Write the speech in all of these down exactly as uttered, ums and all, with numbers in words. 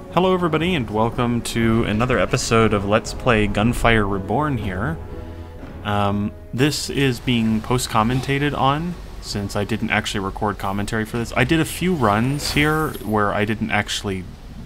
Hello everybody and welcome to another episode of Let's Play Gunfire Reborn here. Um, this is being post-commentated on, since I didn't actually record commentary for this. I did a few runs here where I didn't actually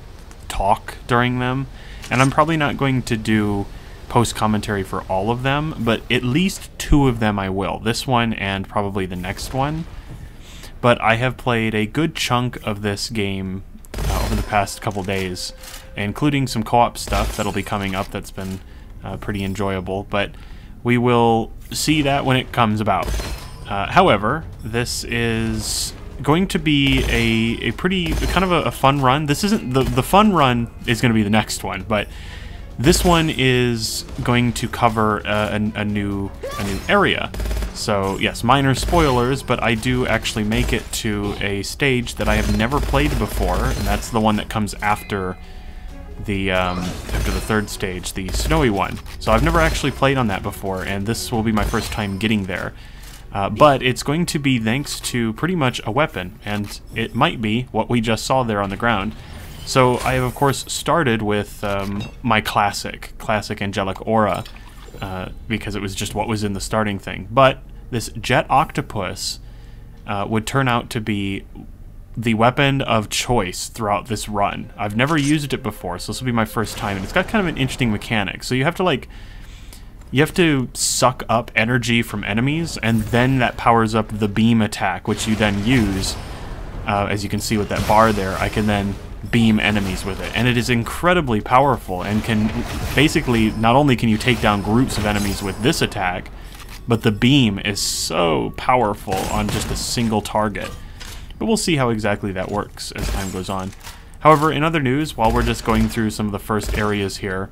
talk during them, and I'm probably not going to do post-commentary for all of them, but at least two of them I will. This one and probably the next one. But I have played a good chunk of this game Uh, over the past couple days, including some co-op stuff that'll be coming up that's been uh, pretty enjoyable, but we will see that when it comes about. Uh, however, this is going to be a, a pretty, kind of a, a fun run. This isn't, the, the fun run is going to be the next one, but this one is going to cover uh, a, a, new, a new area. So, yes, minor spoilers, but I do actually make it to a stage that I have never played before, and that's the one that comes after the um, after the third stage, the snowy one. So I've never actually played on that before, and this will be my first time getting there. Uh, but it's going to be thanks to pretty much a weapon, and it might be what we just saw there on the ground. So I have, of course, started with um, my classic, classic Angelic Aura, Uh, because it was just what was in the starting thing. But this Jet Octopus uh, would turn out to be the weapon of choice throughout this run. I've never used it before, so this will be my first time, and it's got kind of an interesting mechanic. So you have to, like, you have to suck up energy from enemies, and then that powers up the beam attack, which you then use. Uh, as you can see with that bar there, I can then beam enemies with it, and it is incredibly powerful and can basically, not only can you take down groups of enemies with this attack, but the beam is so powerful on just a single target. But we'll see how exactly that works as time goes on. However, in other news, while we're just going through some of the first areas here,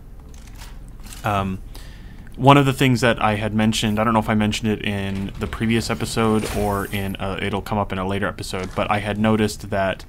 um, one of the things that I had mentioned, I don't know if I mentioned it in the previous episode or in a, it'll come up in a later episode, but I had noticed that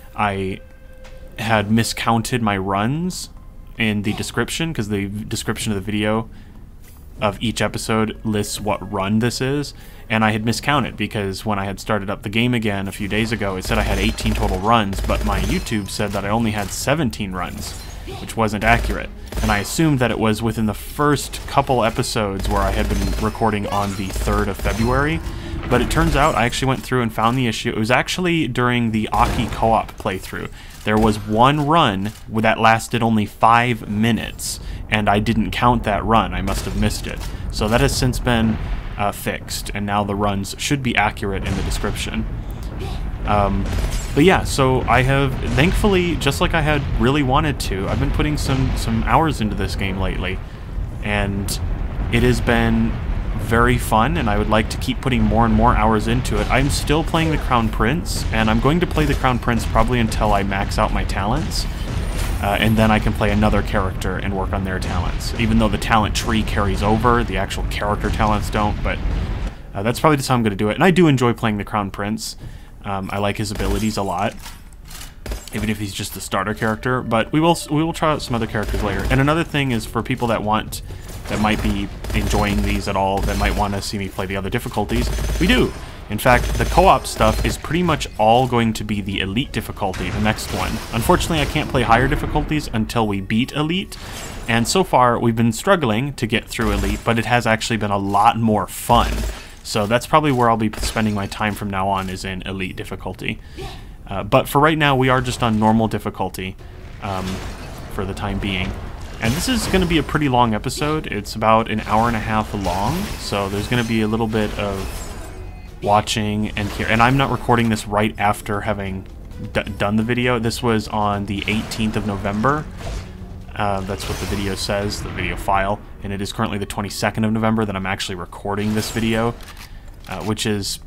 I had miscounted my runs in the description, because the description of the video of each episode lists what run this is, and I had miscounted because when I had started up the game again a few days ago, it said I had eighteen total runs, but my YouTube said that I only had seventeen runs, which wasn't accurate, and I assumed that it was within the first couple episodes where I had been recording on the third of February. But it turns out I actually went through and found the issue. It was actually during the Aki co-op playthrough. There was one run that lasted only five minutes, and I didn't count that run. I must have missed it. So that has since been uh, fixed, and now the runs should be accurate in the description. Um, but yeah, so I have, thankfully, just like I had really wanted to, I've been putting some, some hours into this game lately, and it has been very fun, and I would like to keep putting more and more hours into it. I'm still playing the Crown Prince, and I'm going to play the Crown Prince probably until I max out my talents, uh, and then I can play another character and work on their talents. Even though the talent tree carries over, the actual character talents don't, but uh, that's probably just how I'm going to do it. And I do enjoy playing the Crown Prince. Um, I like his abilities a lot, even if he's just the starter character, but we will we will try out some other characters later. And another thing is, for people that want that might be enjoying these at all, that might want to see me play the other difficulties, we do. In fact, the co-op stuff is pretty much all going to be the Elite difficulty, the next one. Unfortunately, I can't play higher difficulties until we beat Elite, and so far we've been struggling to get through Elite, but it has actually been a lot more fun. So that's probably where I'll be spending my time from now on, is in Elite difficulty. Uh, but for right now, we are just on normal difficulty um, for the time being. And this is going to be a pretty long episode. It's about an hour and a half long, so there's going to be a little bit of watching and here. And I'm not recording this right after having d done the video. This was on the eighteenth of November. Uh, that's what the video says, the video file. And it is currently the twenty-second of November that I'm actually recording this video, uh, which is...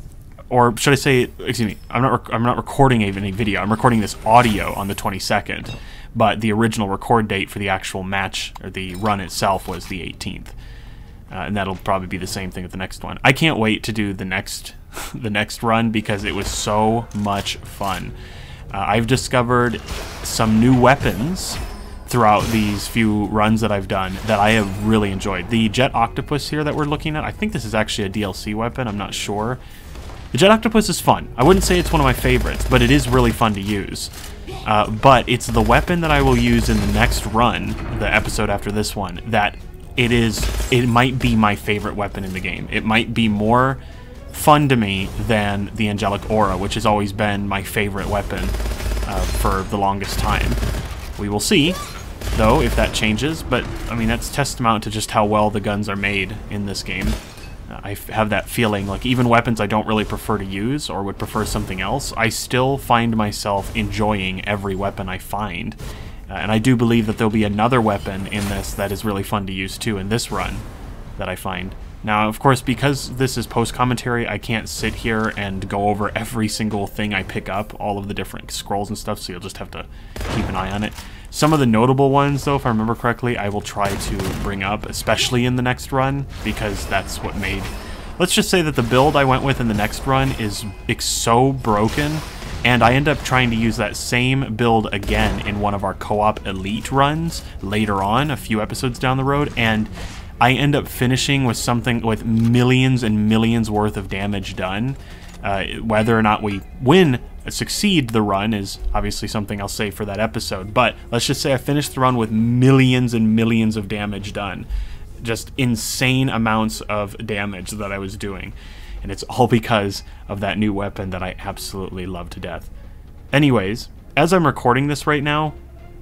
Or should I say, excuse me, I'm not, rec I'm not recording any video, I'm recording this audio on the twenty-second, but the original record date for the actual match, or the run itself, was the eighteenth. Uh, and that'll probably be the same thing with the next one. I can't wait to do the next, the next run, because it was so much fun. Uh, I've discovered some new weapons throughout these few runs that I've done that I have really enjoyed. The Jet Octopus here that we're looking at, I think this is actually a D L C weapon, I'm not sure. The Jet Octopus is fun. I wouldn't say it's one of my favorites, but it is really fun to use. Uh, but it's the weapon that I will use in the next run, the episode after this one, that it is, it might be my favorite weapon in the game. It might be more fun to me than the Angelic Aura, which has always been my favorite weapon uh, for the longest time. We will see, though, if that changes, but, I mean, that's testament to just how well the guns are made in this game. Uh, I have that feeling, like, even weapons I don't really prefer to use, or would prefer something else, I still find myself enjoying every weapon I find. Uh, and I do believe that there'll be another weapon in this that is really fun to use, too, in this run, that I find. Now, of course, because this is post-commentary, I can't sit here and go over every single thing I pick up, all of the different scrolls and stuff, so you'll just have to keep an eye on it. Some of the notable ones, though, if I remember correctly, I will try to bring up, especially in the next run, because that's what made... Let's just say that the build I went with in the next run is it's so broken, and I end up trying to use that same build again in one of our co-op elite runs later on, a few episodes down the road, and I end up finishing with something with millions and millions worth of damage done. Uh, whether or not we win, succeed the run is obviously something I'll say for that episode, but let's just say I finished the run with millions and millions of damage done. Just insane amounts of damage that I was doing. And it's all because of that new weapon that I absolutely love to death. Anyways, as I'm recording this right now,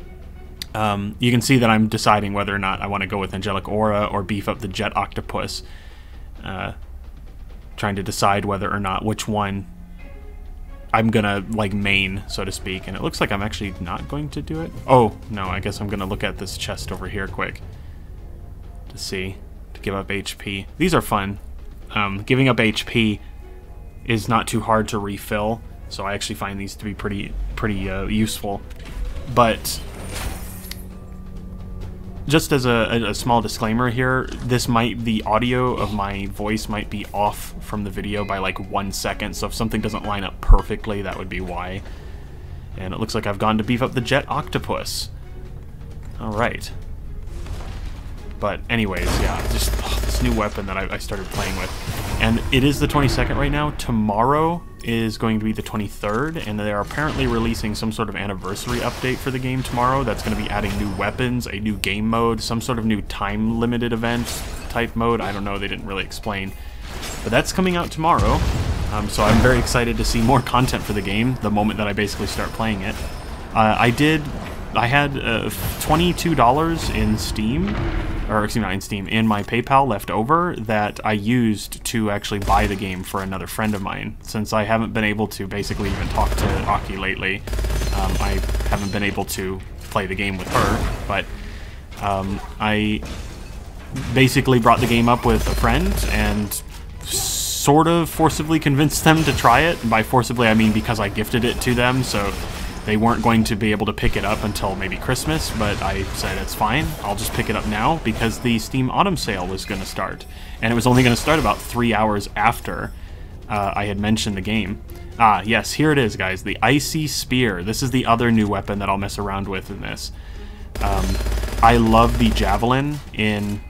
Um, you can see that I'm deciding whether or not I want to go with Angelic Aura or beef up the Jet Octopus. Uh, trying to decide whether or not which one I'm gonna, like, main, so to speak. And it looks like I'm actually not going to do it. Oh, no, I guess I'm gonna look at this chest over here quick to see, to give up H P. These are fun. Um, giving up H P is not too hard to refill, so I actually find these to be pretty, pretty uh, useful. But just as a, a small disclaimer here, this might, the audio of my voice might be off from the video by like one second, so if something doesn't line up perfectly, that would be why. And it looks like I've gone to beef up the Jet Octopus. Alright. But anyways, yeah, just oh, this new weapon that I, I started playing with. And it is the twenty-second right now. Tomorrow is going to be the twenty-third, and they are apparently releasing some sort of anniversary update for the game tomorrow that's going to be adding new weapons, a new game mode, some sort of new time-limited event type mode. I don't know, they didn't really explain. But that's coming out tomorrow, um, so I'm very excited to see more content for the game the moment that I basically start playing it. Uh, I did... I had uh, twenty-two dollars in Steam, or excuse me, not in Steam, in my PayPal left over that I used to actually buy the game for another friend of mine. Since I haven't been able to basically even talk to Aki lately, um, I haven't been able to play the game with her, but um, I basically brought the game up with a friend and sort of forcibly convinced them to try it. And by forcibly, I mean because I gifted it to them, so they weren't going to be able to pick it up until maybe Christmas, but I said it's fine, I'll just pick it up now because the Steam Autumn Sale was going to start. And it was only going to start about three hours after uh, I had mentioned the game. Ah, yes, here it is, guys, the Icy Spear. This is the other new weapon that I'll mess around with in this. Um, I love the Javelin in...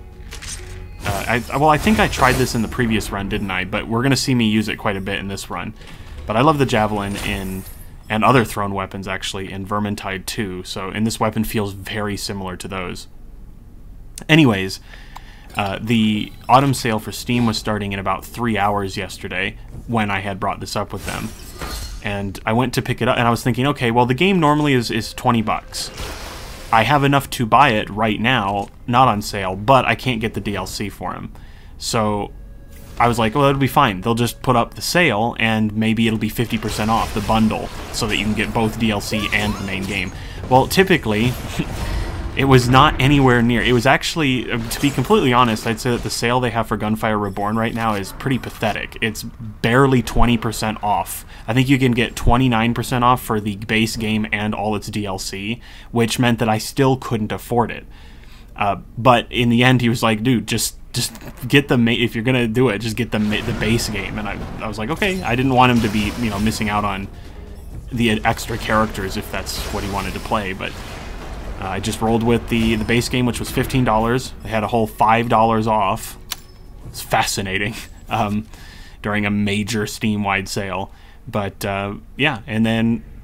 Uh, I, well, I think I tried this in the previous run, didn't I? But we're going to see me use it quite a bit in this run. But I love the Javelin in... and other thrown weapons, actually, in Vermintide two, so, and this weapon feels very similar to those. Anyways, uh, the Autumn Sale for Steam was starting in about three hours yesterday when I had brought this up with them. And I went to pick it up, and I was thinking, okay, well, the game normally is, is twenty bucks. I have enough to buy it right now, not on sale, but I can't get the D L C for him. So I was like, well, it'll be fine. They'll just put up the sale, and maybe it'll be fifty percent off the bundle, so that you can get both D L C and the main game. Well, typically, it was not anywhere near. It was actually, to be completely honest, I'd say that the sale they have for Gunfire Reborn right now is pretty pathetic. It's barely twenty percent off. I think you can get twenty-nine percent off for the base game and all its D L C, which meant that I still couldn't afford it. Uh, but in the end, he was like, dude, just... just get the ma if you're gonna do it, just get the ma the base game. And I, I was like, okay. I didn't want him to be, you know, missing out on the extra characters if that's what he wanted to play. But uh, I just rolled with the the base game, which was fifteen dollars. They had a whole five dollars off. It's fascinating um, during a major Steam-wide sale. But uh, yeah, and then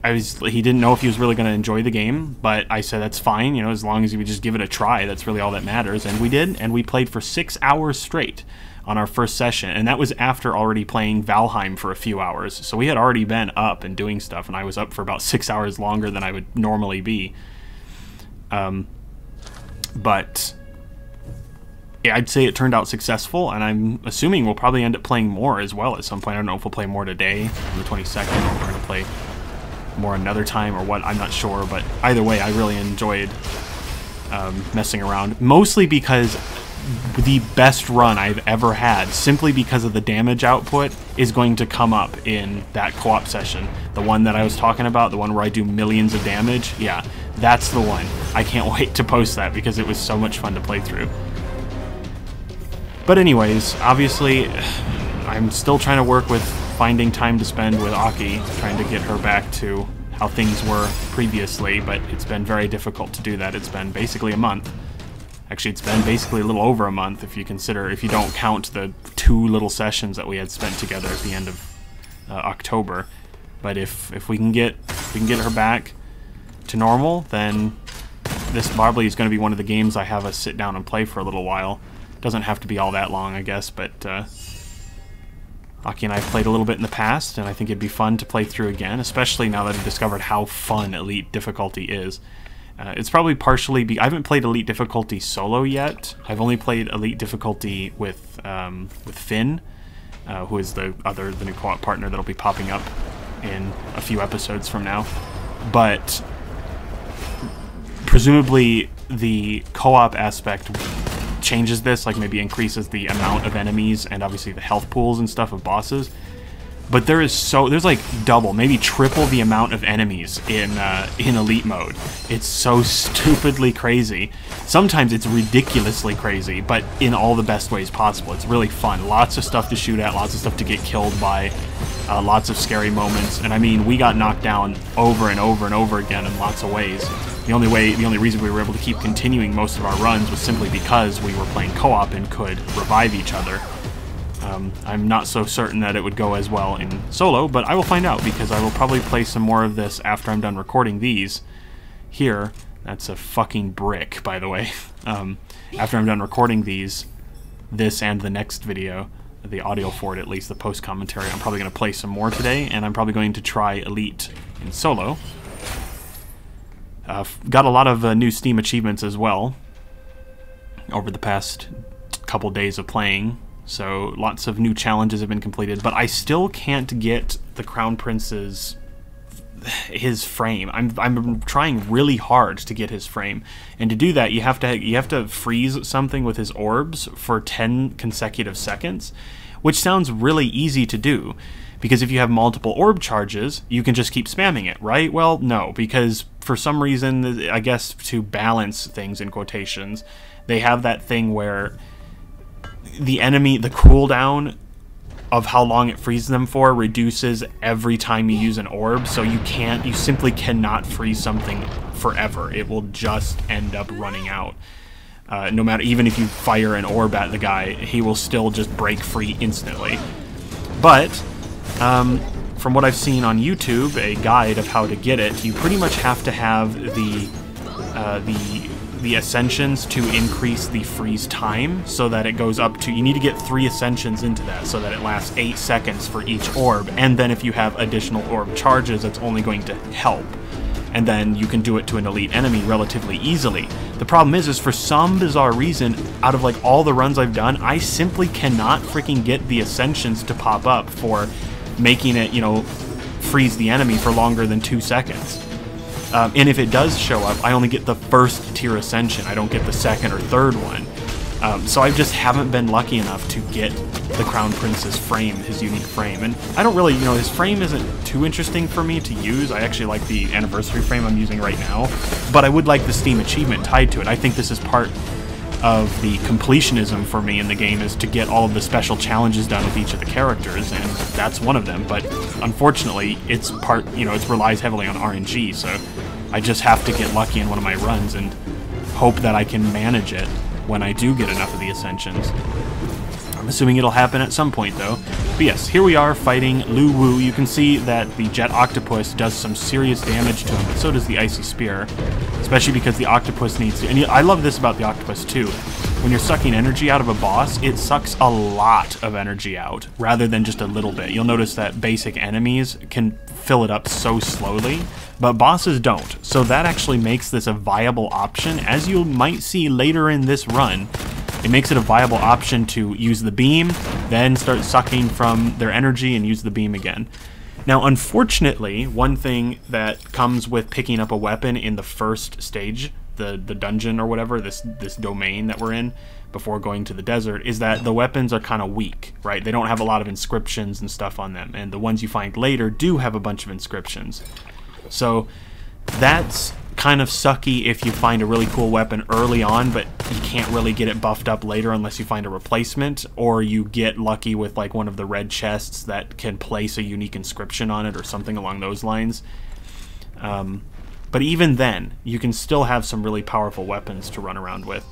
I was he didn't know if he was really going to enjoy the game, but I said that's fine, you know, as long as he would just give it a try. That's really all that matters, and we did, and we played for six hours straight on our first session, and that was after already playing Valheim for a few hours. So we had already been up and doing stuff, and I was up for about six hours longer than I would normally be. Um, but yeah, I'd say it turned out successful, and I'm assuming we'll probably end up playing more as well at some point. I don't know if we'll play more today on the twenty-second, or we're going to play more another time or what, I'm not sure, but either way, I really enjoyed um, messing around, mostly because the best run I've ever had, simply because of the damage output, is going to come up in that co-op session. The one that I was talking about, the one where I do millions of damage, yeah, that's the one. I can't wait to post that because it was so much fun to play through. But anyways, obviously, I'm still trying to work with finding time to spend with Aki, trying to get her back to how things were previously, but it's been very difficult to do that. It's been basically a month. Actually, it's been basically a little over a month if you consider, if you don't count the two little sessions that we had spent together at the end of uh, October. But if if we can get if we can get her back to normal, then this probably is going to be one of the games I have us sit down and play for a little while. Doesn't have to be all that long, I guess, but uh, Aki and I have played a little bit in the past, and I think it'd be fun to play through again, especially now that I've discovered how fun Elite difficulty is. Uh, it's probably partially... Be I haven't played Elite difficulty solo yet. I've only played Elite difficulty with um, with Finn, uh, who is the other the new co-op partner that'll be popping up in a few episodes from now. But presumably the co-op aspect changes this, like maybe increases the amount of enemies and obviously the health pools and stuff of bosses. But there is so there's like double, maybe triple the amount of enemies in uh, in Elite mode. It's so stupidly crazy. Sometimes it's ridiculously crazy, but in all the best ways possible. It's really fun. Lots of stuff to shoot at, lots of stuff to get killed by, uh, lots of scary moments. And I mean, we got knocked down over and over and over again in lots of ways. The only way, the only reason we were able to keep continuing most of our runs was simply because we were playing co-op and could revive each other. Um, I'm not so certain that it would go as well in solo, but I will find out, because I will probably play some more of this after I'm done recording these. Here, that's a fucking brick, by the way. Um, after I'm done recording these, this and the next video, the audio for it at least, the post-commentary, I'm probably going to play some more today, and I'm probably going to try Elite in solo. Uh, got a lot of uh, new Steam achievements as well over the past couple days of playing. So lots of new challenges have been completed, but I still can't get the Crown Prince's his frame. I'm I'm trying really hard to get his frame, and to do that you have to you have to freeze something with his orbs for ten consecutive seconds, which sounds really easy to do, because if you have multiple orb charges, you can just keep spamming it, right? Well, no, because for some reason, I guess to balance things in quotations, they have that thing where the enemy, the cooldown of how long it freezes them for reduces every time you use an orb, so you can't, you simply cannot freeze something forever. It will just end up running out. Uh, no matter, even if you fire an orb at the guy, he will still just break free instantly. But, um, from what I've seen on YouTube, a guide of how to get it, you pretty much have to have the, uh, the, the ascensions to increase the freeze time, so that it goes up to, you need to get three ascensions into that so that it lasts eight seconds for each orb, and then if you have additional orb charges, it's only going to help, and then you can do it to an elite enemy relatively easily. The problem is, is for some bizarre reason, out of like all the runs I've done, I simply cannot freaking get the ascensions to pop up for making it, you know, freeze the enemy for longer than two seconds. Um, and if it does show up, I only get the first tier ascension. I don't get the second or third one. Um, so I just haven't been lucky enough to get the Crown Prince's frame, his unique frame. And I don't really, you know, his frame isn't too interesting for me to use. I actually like the anniversary frame I'm using right now. But I would like the Steam achievement tied to it. I think this is part of the completionism for me in the game, is to get all of the special challenges done with each of the characters, and that's one of them. But unfortunately, it's part, you know, it relies heavily on R N G, so I just have to get lucky in one of my runs and hope that I can manage it when I do get enough of the ascensions. I'm assuming it'll happen at some point, though. But yes, here we are fighting Lu Wu. You can see that the Jet Octopus does some serious damage to him, but so does the Icy Spear. Especially because the Octopus needs to... And I love this about the Octopus, too. When you're sucking energy out of a boss, it sucks a lot of energy out, rather than just a little bit. You'll notice that basic enemies can fill it up so slowly, but bosses don't. So that actually makes this a viable option, as you might see later in this run. It makes it a viable option to use the beam, then start sucking from their energy and use the beam again. Now, unfortunately, one thing that comes with picking up a weapon in the first stage, the, the dungeon or whatever, this, this domain that we're in, before going to the desert, is that the weapons are kind of weak, right? They don't have a lot of inscriptions and stuff on them, and the ones you find later do have a bunch of inscriptions. So that's kind of sucky if you find a really cool weapon early on, but you can't really get it buffed up later unless you find a replacement, or you get lucky with like one of the red chests that can place a unique inscription on it or something along those lines. Um, but even then, you can still have some really powerful weapons to run around with.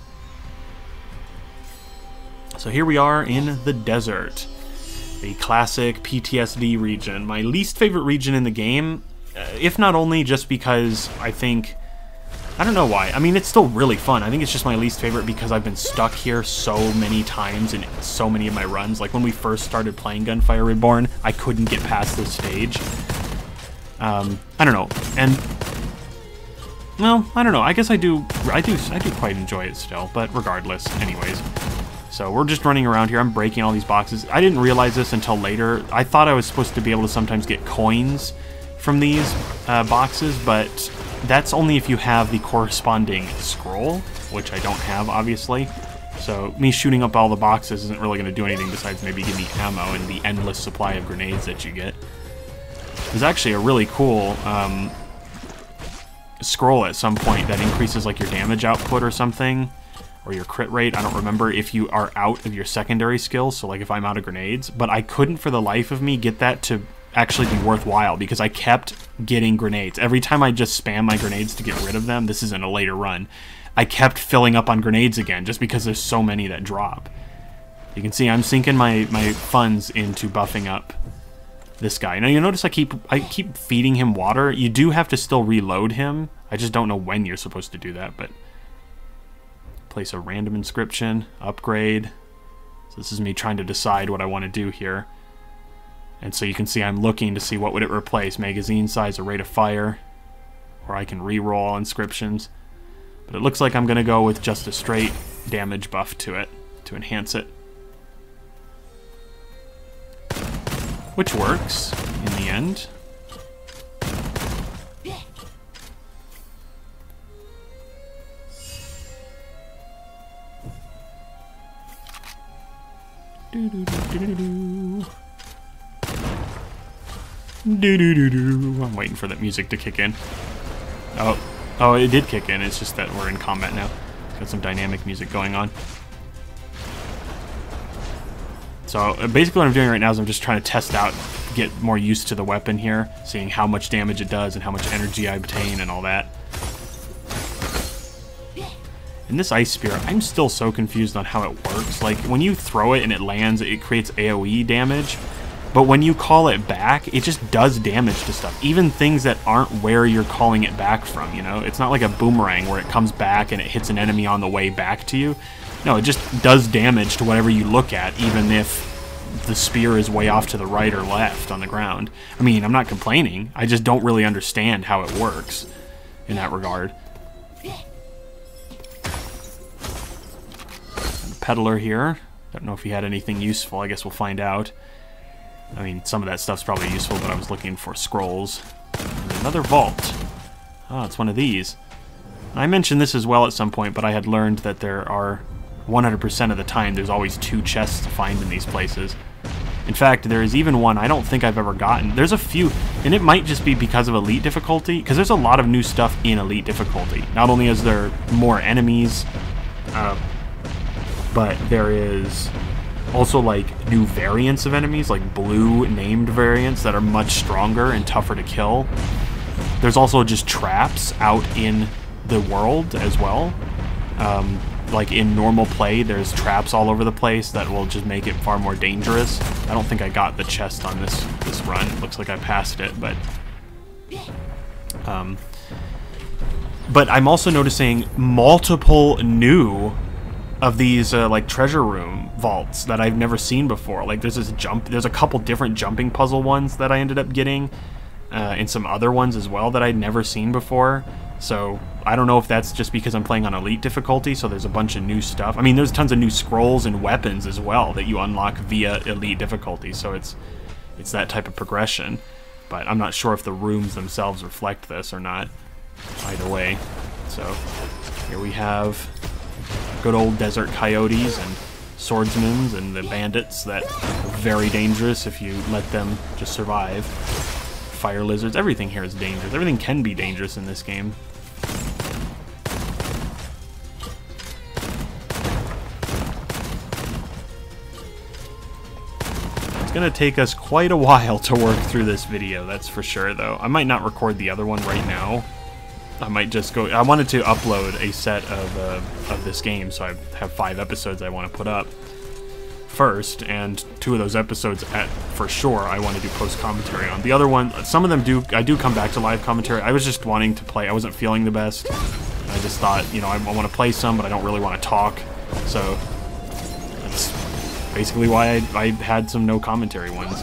So here we are in the desert, the classic P T S D region, my least favorite region in the game. Uh, if not only just because I think, I don't know why, I mean it's still really fun, I think it's just my least favorite because I've been stuck here so many times in so many of my runs. Like when we first started playing Gunfire Reborn, I couldn't get past this stage. Um, I don't know, and, well, I don't know, I guess I do, I do, I do quite enjoy it still, but regardless, anyways. So we're just running around here, I'm breaking all these boxes. I didn't realize this until later. I thought I was supposed to be able to sometimes get coins from these uh, boxes, but that's only if you have the corresponding scroll, which I don't have, obviously. So me shooting up all the boxes isn't really going to do anything besides maybe give me ammo and the endless supply of grenades that you get. There's actually a really cool um, scroll at some point that increases like your damage output or something, or your crit rate. I don't remember if you are out of your secondary skills, so like if I'm out of grenades, but I couldn't for the life of me get that to actually be worthwhile because I kept getting grenades. Every time I just spam my grenades to get rid of them, this is in a later run, I kept filling up on grenades again just because there's so many that drop. You can see I'm sinking my, my funds into buffing up this guy. Now you notice I keep I keep feeding him water. You do have to still reload him. I just don't know when you're supposed to do that, but place a random inscription, upgrade. So this is me trying to decide what I want to do here. And so you can see I'm looking to see what would it replace, magazine size or rate of fire, or I can re-roll all inscriptions. But it looks like I'm going to go with just a straight damage buff to it to enhance it. Which works in the end. Do do do do do. Do do do do. I'm waiting for that music to kick in. Oh, oh, it did kick in. It's just that we're in combat now. Got some dynamic music going on. So uh, basically, what I'm doing right now is I'm just trying to test out, get more used to the weapon here, seeing how much damage it does and how much energy I obtain and all that. And this Ice Spear, I'm still so confused on how it works. Like, when you throw it and it lands, it creates AoE damage. But when you call it back, it just does damage to stuff. Even things that aren't where you're calling it back from, you know? It's not like a boomerang where it comes back and it hits an enemy on the way back to you. No, it just does damage to whatever you look at, even if the spear is way off to the right or left on the ground. I mean, I'm not complaining. I just don't really understand how it works in that regard. Peddler here. Don't know if he had anything useful. I guess we'll find out. I mean, some of that stuff's probably useful, but I was looking for scrolls. And another vault. Oh, it's one of these. I mentioned this as well at some point, but I had learned that there are one hundred percent of the time there's always two chests to find in these places. In fact, there is even one I don't think I've ever gotten. There's a few, and it might just be because of Elite difficulty, because there's a lot of new stuff in Elite difficulty. Not only is there more enemies, uh, but there is also like new variants of enemies, like blue named variants that are much stronger and tougher to kill. There's also just traps out in the world as well. Um, like in normal play, there's traps all over the place that will just make it far more dangerous. I don't think I got the chest on this this run. It looks like I passed it, but um, but I'm also noticing multiple new of these uh, like treasure room vaults that I've never seen before. Like there's this jump, there's a couple different jumping puzzle ones that I ended up getting, uh, and some other ones as well that I'd never seen before. So I don't know if that's just because I'm playing on elite difficulty, so there's a bunch of new stuff. I mean, there's tons of new scrolls and weapons as well that you unlock via elite difficulty, so it's it's that type of progression. But I'm not sure if the rooms themselves reflect this or not. Either way. So here we have good old desert coyotes and swordsmen and the bandits that are very dangerous if you let them just survive. Fire lizards, everything here is dangerous. Everything can be dangerous in this game. It's gonna take us quite a while to work through this video, that's for sure, though. I might not record the other one right now. I might just go... I wanted to upload a set of, uh, of this game, so I have five episodes I want to put up first, and two of those episodes, at for sure, I want to do post-commentary on. The other one, some of them do... I do come back to live commentary. I was just wanting to play. I wasn't feeling the best. I just thought, you know, I, I want to play some, but I don't really want to talk. So that's basically why I, I had some no commentary ones.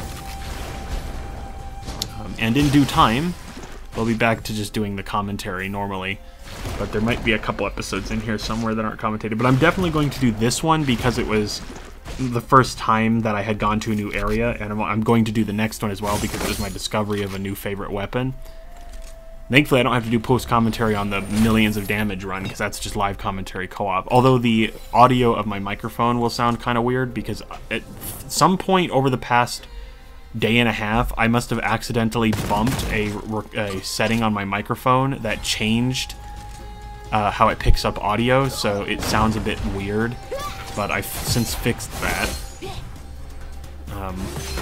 Um, and in due time, we'll be back to just doing the commentary normally. But there might be a couple episodes in here somewhere that aren't commentated. But I'm definitely going to do this one because it was the first time that I had gone to a new area. And I'm, I'm going to do the next one as well because it was my discovery of a new favorite weapon. Thankfully, I don't have to do post-commentary on the millions of damage run, because that's just live commentary co-op. Although the audio of my microphone will sound kind of weird, because at some point over the past day and a half, I must have accidentally bumped a, a setting on my microphone that changed uh, how it picks up audio, so it sounds a bit weird. But I've since fixed that. Um,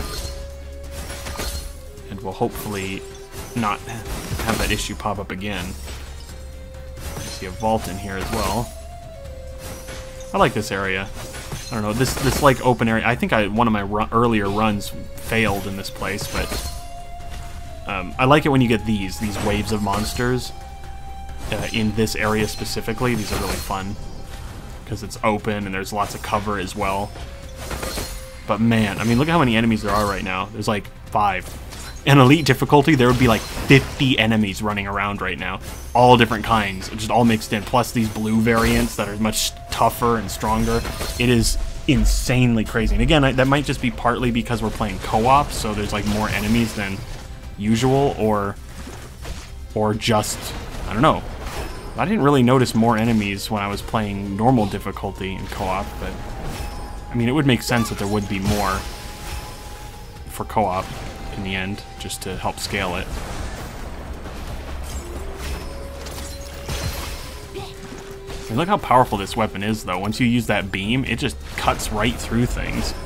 and will hopefully not have that issue pop up again. I see a vault in here as well. I like this area. I don't know, this this like open area. I think I one of my ru earlier runs failed in this place, but um, I like it when you get these these waves of monsters uh, in this area specifically. These are really fun because it's open and there's lots of cover as well. But man, I mean, look at how many enemies there are right now. There's like five. In elite difficulty, there would be like fifty enemies running around right now. All different kinds, just all mixed in. Plus these blue variants that are much tougher and stronger. It is insanely crazy. And again, I, that might just be partly because we're playing co-op, so there's like more enemies than usual, or, or just, I don't know. I didn't really notice more enemies when I was playing normal difficulty in co-op, but I mean, it would make sense that there would be more for co-op in the end, just to help scale it. And look how powerful this weapon is, though. Once you use that beam, it just cuts right through things.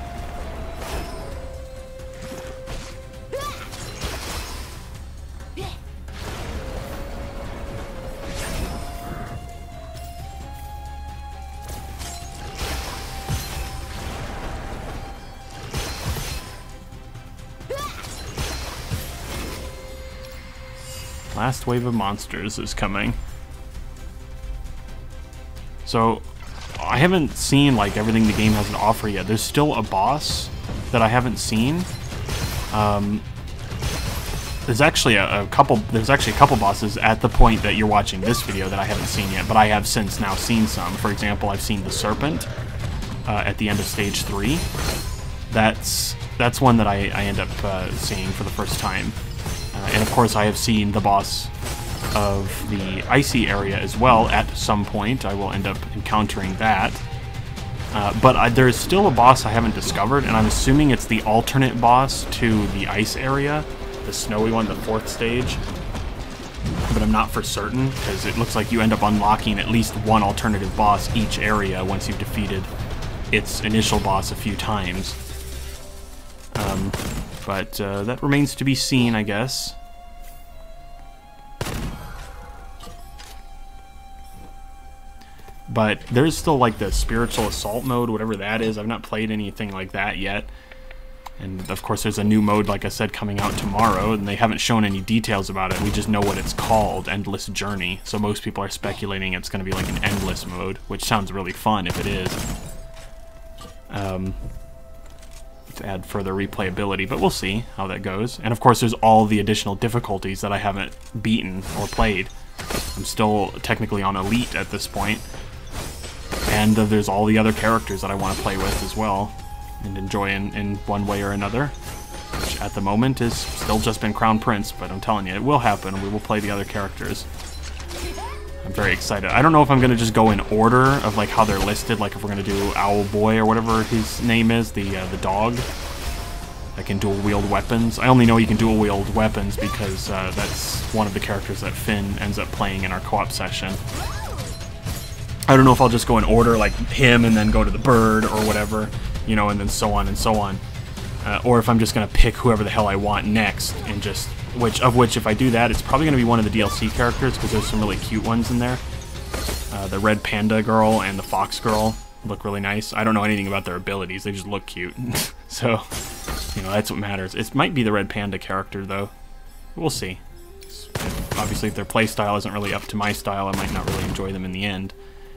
Last wave of monsters is coming. So, I haven't seen like everything the game has to offer yet. There's still a boss that I haven't seen. Um, there's actually a, a couple. There's actually a couple bosses at the point that you're watching this video that I haven't seen yet, but I have since now seen some. For example, I've seen the Serpent uh, at the end of stage three. That's that's one that I, I end up uh, seeing for the first time. Uh, and of course, I have seen the boss of the icy area as well. At some point, I will end up encountering that. Uh, but I, there is still a boss I haven't discovered, and I'm assuming it's the alternate boss to the ice area, the snowy one, the fourth stage. But I'm not for certain, because it looks like you end up unlocking at least one alternative boss each area once you've defeated its initial boss a few times. Um, but uh, that remains to be seen, I guess. but there's still like the spiritual assault mode, whatever that is. I've not played anything like that yet. And of course there's a new mode, like I said, coming out tomorrow, and they haven't shown any details about it. We just know what it's called, Endless Journey. So most people are speculating it's going to be like an endless mode, which sounds really fun if it is. Um, to add further replayability, but we'll see how that goes. And of course there's all the additional difficulties that I haven't beaten or played. I'm still technically on Elite at this point. And uh, there's all the other characters that I want to play with as well. And enjoy in, in one way or another, which at the moment is still just been Crown Prince, but I'm telling you, it will happen. We will play the other characters. I'm very excited. I don't know if I'm going to just go in order of like how they're listed, like if we're going to do Owl Boy or whatever his name is, the uh, the dog that can dual wield weapons. I only know you can dual wield weapons because uh, that's one of the characters that Finn ends up playing in our co-op session. I don't know if I'll just go in order, like him and then go to the bird or whatever, you know, and then so on and so on. Uh, or if I'm just going to pick whoever the hell I want next, and just, which, of which, if I do that, it's probably going to be one of the D L C characters, because there's some really cute ones in there. Uh, the red panda girl and the fox girl look really nice. I don't know anything about their abilities, they just look cute. So, you know, that's what matters. It might be the red panda character, though. We'll see. If, obviously, if their playstyle isn't really up to my style, I might not really enjoy them in the end.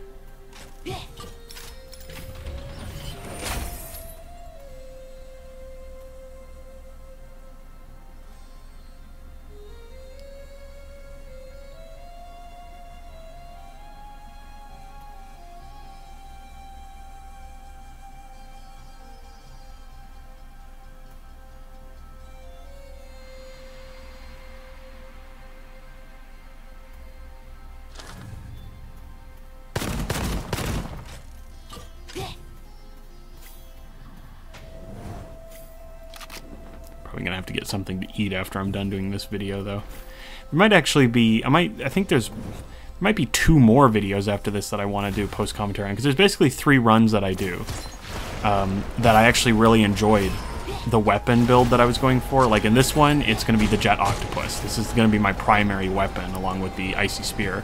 Probably gonna have to get something to eat after I'm done doing this video, though. There might actually be, I might, I think there's, there might be two more videos after this that I want to do post commentary on, because there's basically three runs that I do um, that I actually really enjoyed the weapon build that I was going for. Like in this one, it's going to be the Jet Octopus. This is going to be my primary weapon, along with the Icy Spear.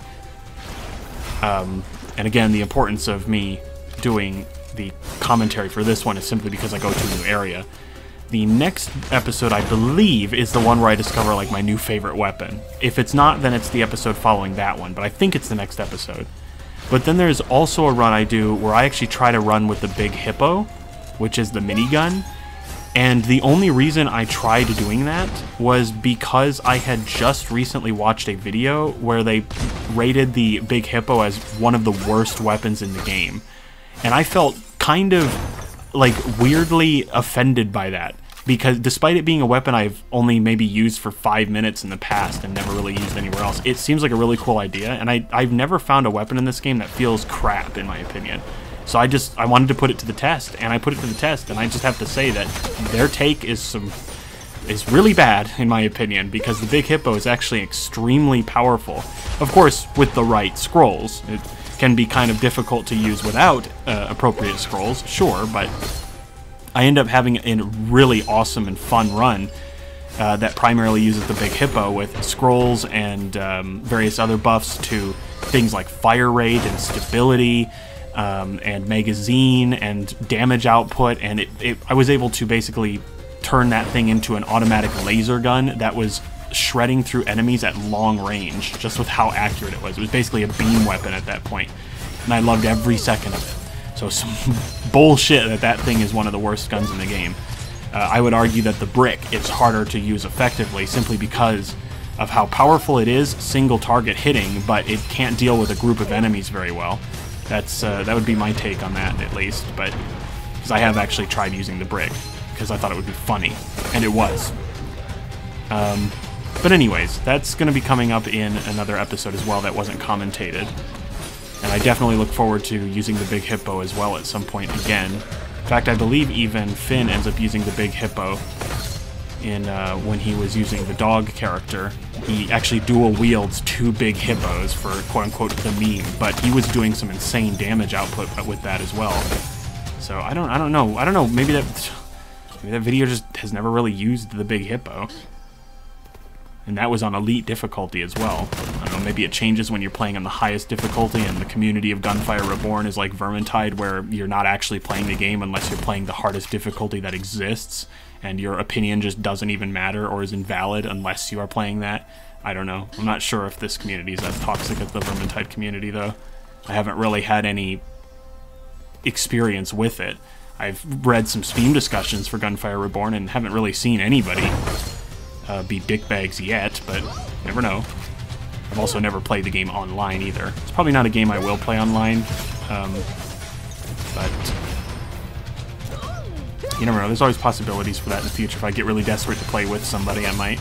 Um, and again, the importance of me doing the commentary for this one is simply because I go to a new area. The next episode, I believe, is the one where I discover, like, my new favorite weapon. If it's not, then it's the episode following that one, but I think it's the next episode. But then there's also a run I do where I actually try to run with the Big Hippo, which is the minigun. And the only reason I tried doing that was because I had just recently watched a video where they rated the Big Hippo as one of the worst weapons in the game. And I felt kind of, like, weirdly offended by that. Because despite it being a weapon I've only maybe used for five minutes in the past and never really used anywhere else, it seems like a really cool idea, and I, I've never found a weapon in this game that feels crap, in my opinion. So I just, I wanted to put it to the test, and I put it to the test, and I just have to say that their take is some, is really bad, in my opinion, because the Big Hippo is actually extremely powerful. Of course, with the right scrolls. It can be kind of difficult to use without uh, appropriate scrolls, sure, but I end up having a really awesome and fun run uh, that primarily uses the Big Hippo with scrolls and um, various other buffs to things like fire rate and stability um, and magazine and damage output, and it, it, I was able to basically turn that thing into an automatic laser gun that was shredding through enemies at long range, just with how accurate it was. It was basically a beam weapon at that point, and I loved every second of it. So some bullshit that that thing is one of the worst guns in the game. Uh, I would argue that the brick is harder to use effectively simply because of how powerful it is, single target hitting, but it can't deal with a group of enemies very well. That's uh, that would be my take on that, at least, but because I have actually tried using the brick because I thought it would be funny, and it was. Um, but anyways, that's going to be coming up in another episode as well that wasn't commentated. And I definitely look forward to using the Big Hippo as well at some point again. In fact, I believe even Finn ends up using the Big Hippo in uh, when he was using the dog character. He actually dual wields two big hippos for quote-unquote the meme, but he was doing some insane damage output with that as well. So I don't, I don't know, I don't know. Maybe that, maybe that video just has never really used the Big Hippo. And that was on Elite difficulty as well. I don't know, maybe it changes when you're playing on the highest difficulty, and the community of Gunfire Reborn is like Vermintide, where you're not actually playing the game unless you're playing the hardest difficulty that exists, and your opinion just doesn't even matter or is invalid unless you are playing that. I don't know. I'm not sure if this community is as toxic as the Vermintide community, though. I haven't really had any experience with it. I've read some Steam discussions for Gunfire Reborn and haven't really seen anybody Uh, be dickbags yet, but never know. I've also never played the game online either. It's probably not a game I will play online, um, but you never know. There's always possibilities for that in the future. If I get really desperate to play with somebody, I might.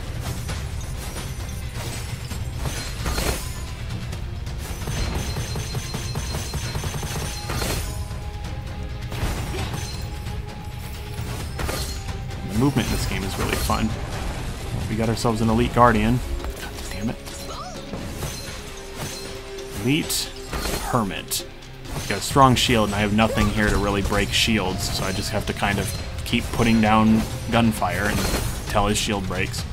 The movement in this game is really fun. We got ourselves an Elite Guardian. God damn it. Elite Hermit. Got a strong shield, and I have nothing here to really break shields, so I just have to kind of keep putting down gunfire until his shield breaks.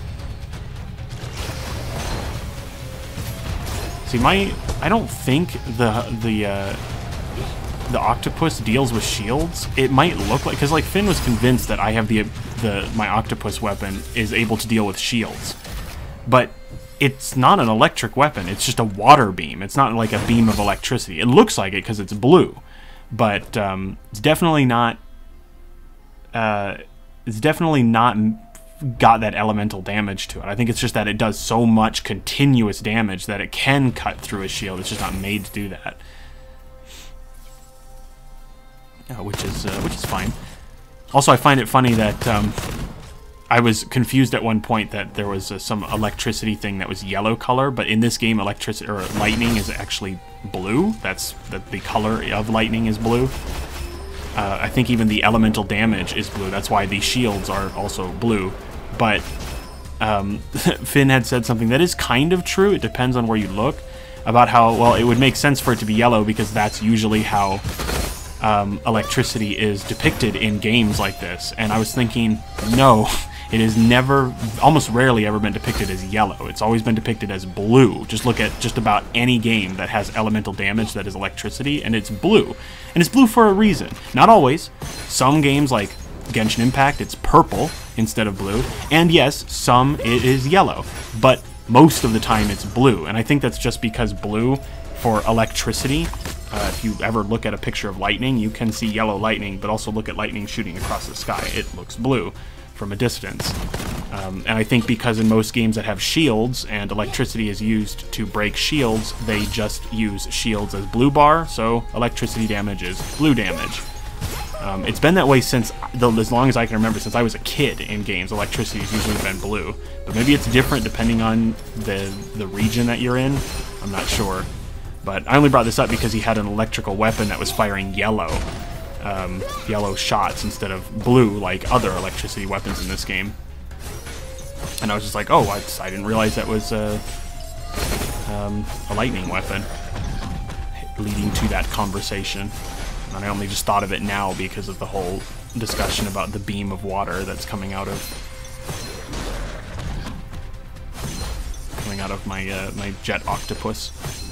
See, my... I don't think the... the, uh... the octopus deals with shields. It might look like, because like Finn was convinced that I have the the my octopus weapon is able to deal with shields, but it's not an electric weapon. It's just a water beam. It's not like a beam of electricity. It looks like it because it's blue, but um, it's definitely not. Uh, it's definitely not got that elemental damage to it. I think it's just that it does so much continuous damage that it can cut through a shield. It's just not made to do that. Uh, which is uh, which is fine. Also, I find it funny that um, I was confused at one point that there was uh, some electricity thing that was yellow color, but in this game, electricity or lightning is actually blue. That's that the color of lightning is blue. Uh, I think even the elemental damage is blue. That's why the shields are also blue. But um, Finn had said something that is kind of true. It depends on where you look. About how, well, it would make sense for it to be yellow because that's usually how Um, electricity is depicted in games like this, and I was thinking, no, it has never, almost rarely ever been depicted as yellow. It's always been depicted as blue. Just look at just about any game that has elemental damage that is electricity, and it's blue. And it's blue for a reason. Not always. Some games like Genshin Impact, it's purple instead of blue, and yes, some it is yellow, but most of the time it's blue, and I think that's just because blue for electricity. Uh, if you ever look at a picture of lightning, you can see yellow lightning, but also look at lightning shooting across the sky. It looks blue from a distance. Um, and I think because in most games that have shields and electricity is used to break shields, they just use shields as blue bar, so electricity damage is blue damage. Um, it's been that way since, the, as long as I can remember, since I was a kid in games. Electricity has usually been blue. But maybe it's different depending on the, the region that you're in. I'm not sure. But I only brought this up because he had an electrical weapon that was firing yellow, um, yellow shots instead of blue like other electricity weapons in this game. And I was just like, oh, I, I didn't realize that was uh, um, a lightning weapon, leading to that conversation. And I only just thought of it now because of the whole discussion about the beam of water that's coming out of coming out of my uh, my Jet Octopus.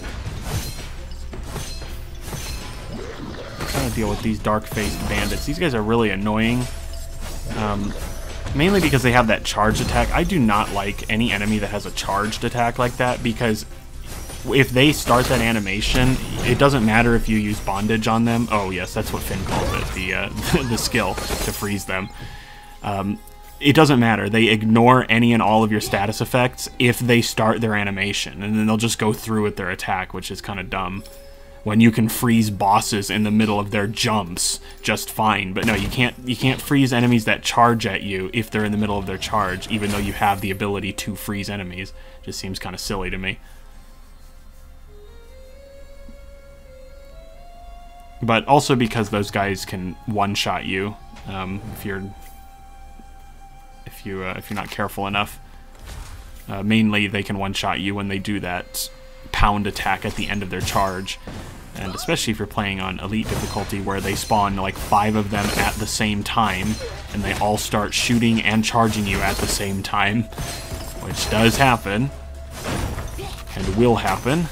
Trying to deal with these dark-faced bandits. These guys are really annoying, um, mainly because they have that charged attack. I do not like any enemy that has a charged attack like that, because if they start that animation, it doesn't matter if you use bondage on them. Oh yes, that's what Finn calls it, the uh, the skill to freeze them. Um, it doesn't matter. They ignore any and all of your status effects if they start their animation, and then they'll just go through with their attack, which is kind of dumb. When you can freeze bosses in the middle of their jumps just fine, but no, you can't you can't freeze enemies that charge at you if they're in the middle of their charge, even though you have the ability to freeze enemies. Just seems kind of silly to me. But also because those guys can one-shot you um, if you're if you uh, if you're not careful enough. Uh, mainly, they can one-shot you when they do that pound attack at the end of their charge, and especially if you're playing on Elite difficulty where they spawn like five of them at the same time and they all start shooting and charging you at the same time, which does happen, and will happen.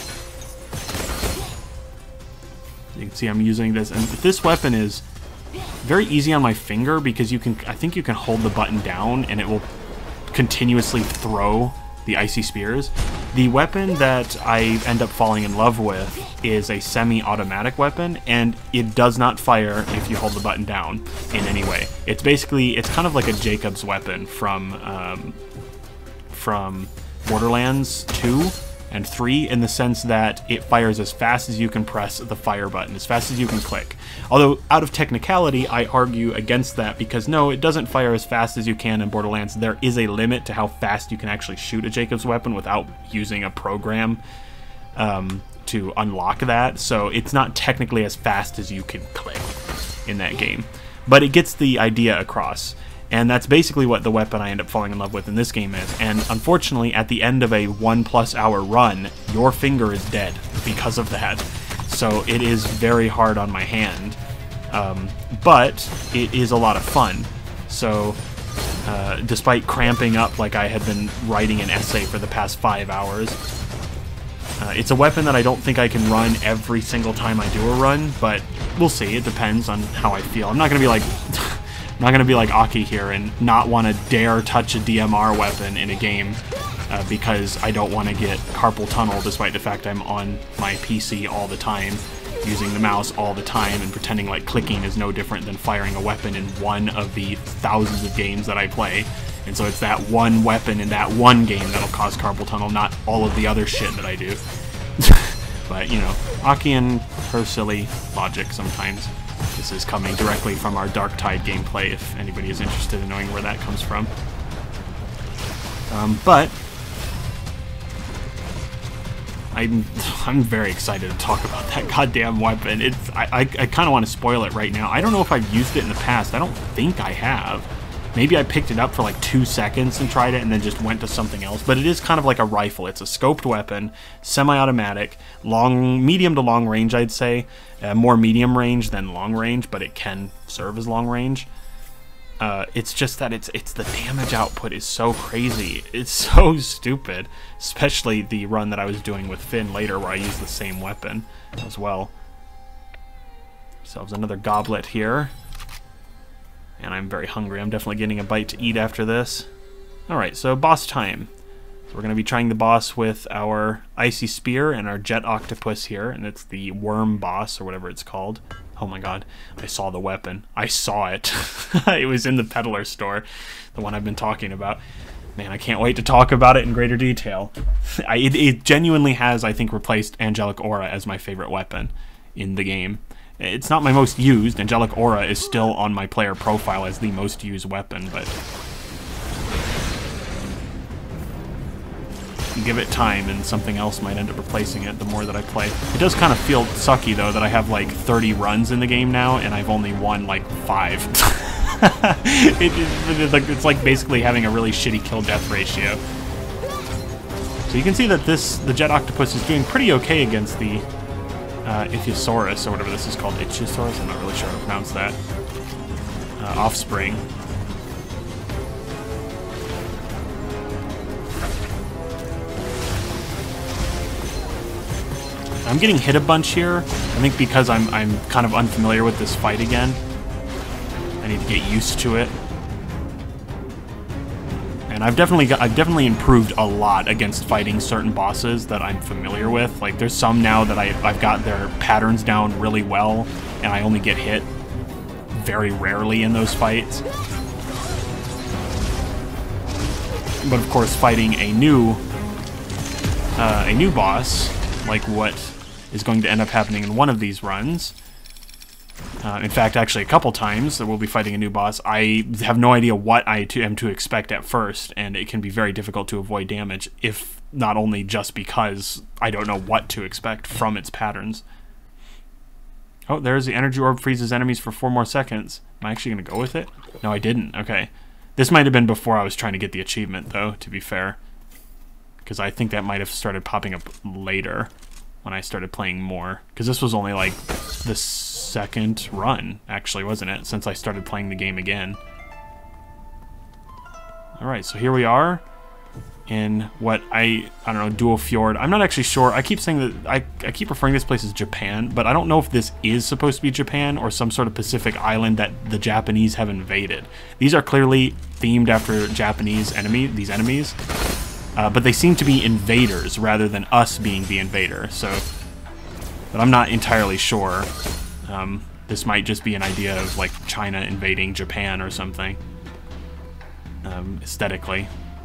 You can see I'm using this, and this weapon is very easy on my finger because you can, I think you can hold the button down and it will continuously throw the icy spears. The weapon that I end up falling in love with is a semi-automatic weapon, and it does not fire if you hold the button down in any way. It's basically, it's kind of like a Jacob's weapon from um, from Borderlands two and three, in the sense that it fires as fast as you can press the fire button, as fast as you can click. Although, out of technicality, I argue against that because no, it doesn't fire as fast as you can in Borderlands. There is a limit to how fast you can actually shoot a Jacob's weapon without using a program um, to unlock that, so it's not technically as fast as you can click in that game. But it gets the idea across. And that's basically what the weapon I end up falling in love with in this game is. And unfortunately, at the end of a one plus hour run, your finger is dead because of that. So it is very hard on my hand. Um, but it is a lot of fun. So uh, despite cramping up like I had been writing an essay for the past five hours, uh, it's a weapon that I don't think I can run every single time I do a run, but we'll see. It depends on how I feel. I'm not going to be like... I'm not going to be like Aki here and not want to dare touch a D M R weapon in a game uh, because I don't want to get carpal tunnel, despite the fact I'm on my P C all the time, using the mouse all the time, and pretending like clicking is no different than firing a weapon in one of the thousands of games that I play. And so it's that one weapon in that one game that'll cause carpal tunnel, not all of the other shit that I do. But, you know, Aki and her silly logic sometimes. This is coming directly from our Dark Tide gameplay, if anybody is interested in knowing where that comes from. Um, but I'm I'm very excited to talk about that goddamn weapon. It's I I, I kind of want to spoil it right now. I don't know if I've used it in the past. I don't think I have. Maybe I picked it up for like two seconds and tried it and then just went to something else. But it is kind of like a rifle. It's a scoped weapon, semi-automatic, long, medium to long range, I'd say. Uh, more medium range than long range, but it can serve as long range. Uh, it's just that it's it's the damage output is so crazy. It's so stupid, especially the run that I was doing with Finn later, where I used the same weapon as well. Ourselves another goblet here. And I'm very hungry. I'm definitely getting a bite to eat after this. Alright, so boss time. So we're going to be trying the boss with our Icy Spear and our Jet Octopus here, and it's the Worm boss, or whatever it's called. Oh my god, I saw the weapon. I saw it. It was in the peddler store, the one I've been talking about. Man, I can't wait to talk about it in greater detail. I, it, it genuinely has, I think, replaced Angelic Aura as my favorite weapon in the game. It's not my most used. Angelic Aura is still on my player profile as the most used weapon, but give it time and something else might end up replacing it the more that I play. It does kind of feel sucky, though, that I have like thirty runs in the game now and I've only won like five. it, it, it's like basically having a really shitty kill-death ratio. So you can see that this, the Jet Octopus is doing pretty okay against the Uh, Ichthyosaurus, or whatever this is called. Ichthyosaurus? I'm not really sure how to pronounce that. Uh, offspring. I'm getting hit a bunch here. I think because I'm, I'm kind of unfamiliar with this fight again. I need to get used to it. And I've definitely got, I've definitely improved a lot against fighting certain bosses that I'm familiar with. Like, there's some now that I, I've got their patterns down really well, and I only get hit very rarely in those fights. But of course, fighting a new, uh, a new boss, like what is going to end up happening in one of these runs. Uh, in fact, actually a couple times that we'll be fighting a new boss. I have no idea what I to, am to expect at first, and it can be very difficult to avoid damage, if not only just because I don't know what to expect from its patterns. Oh, there's the energy orb freezes enemies for four more seconds. Am I actually going to go with it? No, I didn't. Okay. This might have been before I was trying to get the achievement, though, to be fair. Because I think that might have started popping up later when I started playing more. Because this was only like the second run, actually, wasn't it? Since I started playing the game again. Alright, so here we are. in what I I don't know, Dual Fjord. I'm not actually sure. I keep saying that I, I keep referring to this place as Japan, but I don't know if this is supposed to be Japan or some sort of Pacific island that the Japanese have invaded. These are clearly themed after Japanese enemy, these enemies, uh, but they seem to be invaders rather than us being the invader. So, but I'm not entirely sure. Um, this might just be an idea of like China invading Japan or something, um, aesthetically.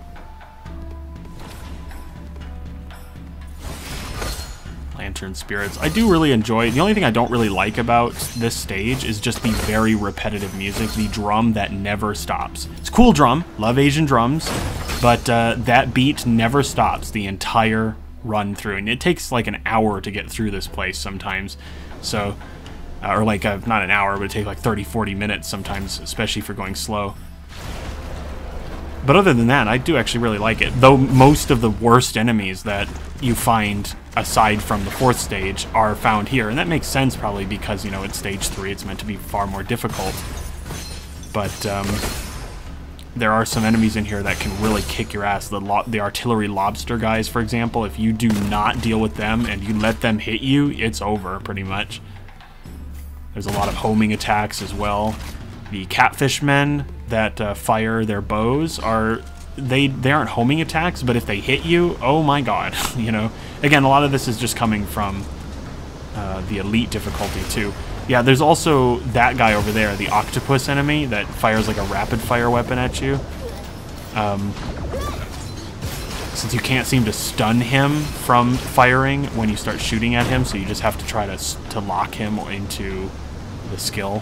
Lantern Spirits. I do really enjoy it. The only thing I don't really like about this stage is just the very repetitive music, the drum that never stops. It's a cool drum, love Asian drums, but uh, that beat never stops the entire run through, and it takes like an hour to get through this place sometimes. So, uh, or like, uh, not an hour, but it takes like thirty, forty minutes sometimes, especially if you're going slow. But other than that, I do actually really like it, though most of the worst enemies that you find aside from the fourth stage are found here, and that makes sense probably because, you know, it's stage three, it's meant to be far more difficult. But um, there are some enemies in here that can really kick your ass. The, lo the artillery lobster guys, for example, if you do not deal with them and you let them hit you, it's over pretty much. There's a lot of homing attacks as well. The catfish men that uh, fire their bows are they they aren't homing attacks, but if they hit you, oh my god. You know, again, a lot of this is just coming from uh, the elite difficulty too. Yeah, there's also that guy over there, the octopus enemy that fires like a rapid fire weapon at you. Um, since you can't seem to stun him from firing when you start shooting at him, so you just have to try to to lock him into the skill.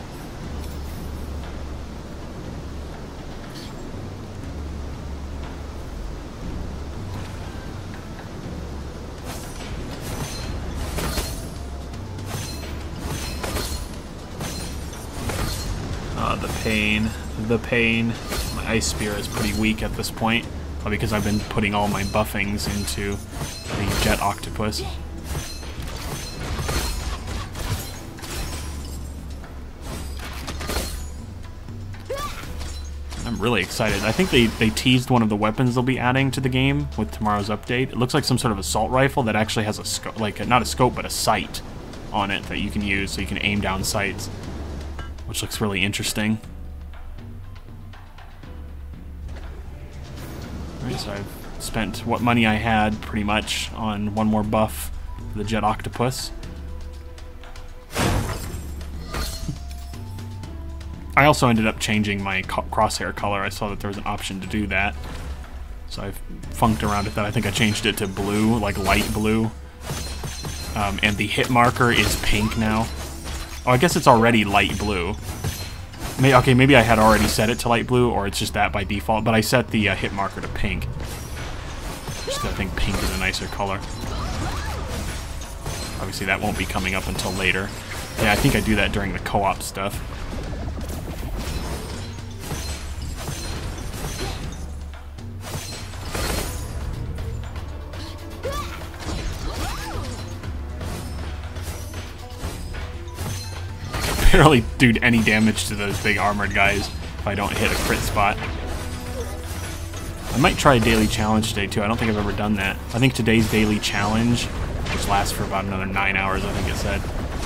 The pain, the pain. My ice spear is pretty weak at this point, probably because I've been putting all my buffings into the Jet Octopus. I'm really excited. I think they, they teased one of the weapons they'll be adding to the game with tomorrow's update. It looks like some sort of assault rifle that actually has a scope, like a, not a scope, but a sight on it that you can use, so you can aim down sights, which looks really interesting. Alright, so I've spent what money I had, pretty much, on one more buff for the Jet Octopus. I also ended up changing my crosshair color. I saw that there was an option to do that, so I've funked around with that. I think I changed it to blue, like light blue. Um, and the hit marker is pink now. Oh, I guess it's already light blue. May okay, maybe I had already set it to light blue, or it's just that by default, but I set the uh, hit marker to pink. Just 'cause I think pink is a nicer color. Obviously that won't be coming up until later. Yeah, I think I do that during the co-op stuff. Barely do any damage to those big armored guys if I don't hit a crit spot. I might try a daily challenge today too. I don't think I've ever done that. I think today's daily challenge, which lasts for about another nine hours, I think it said,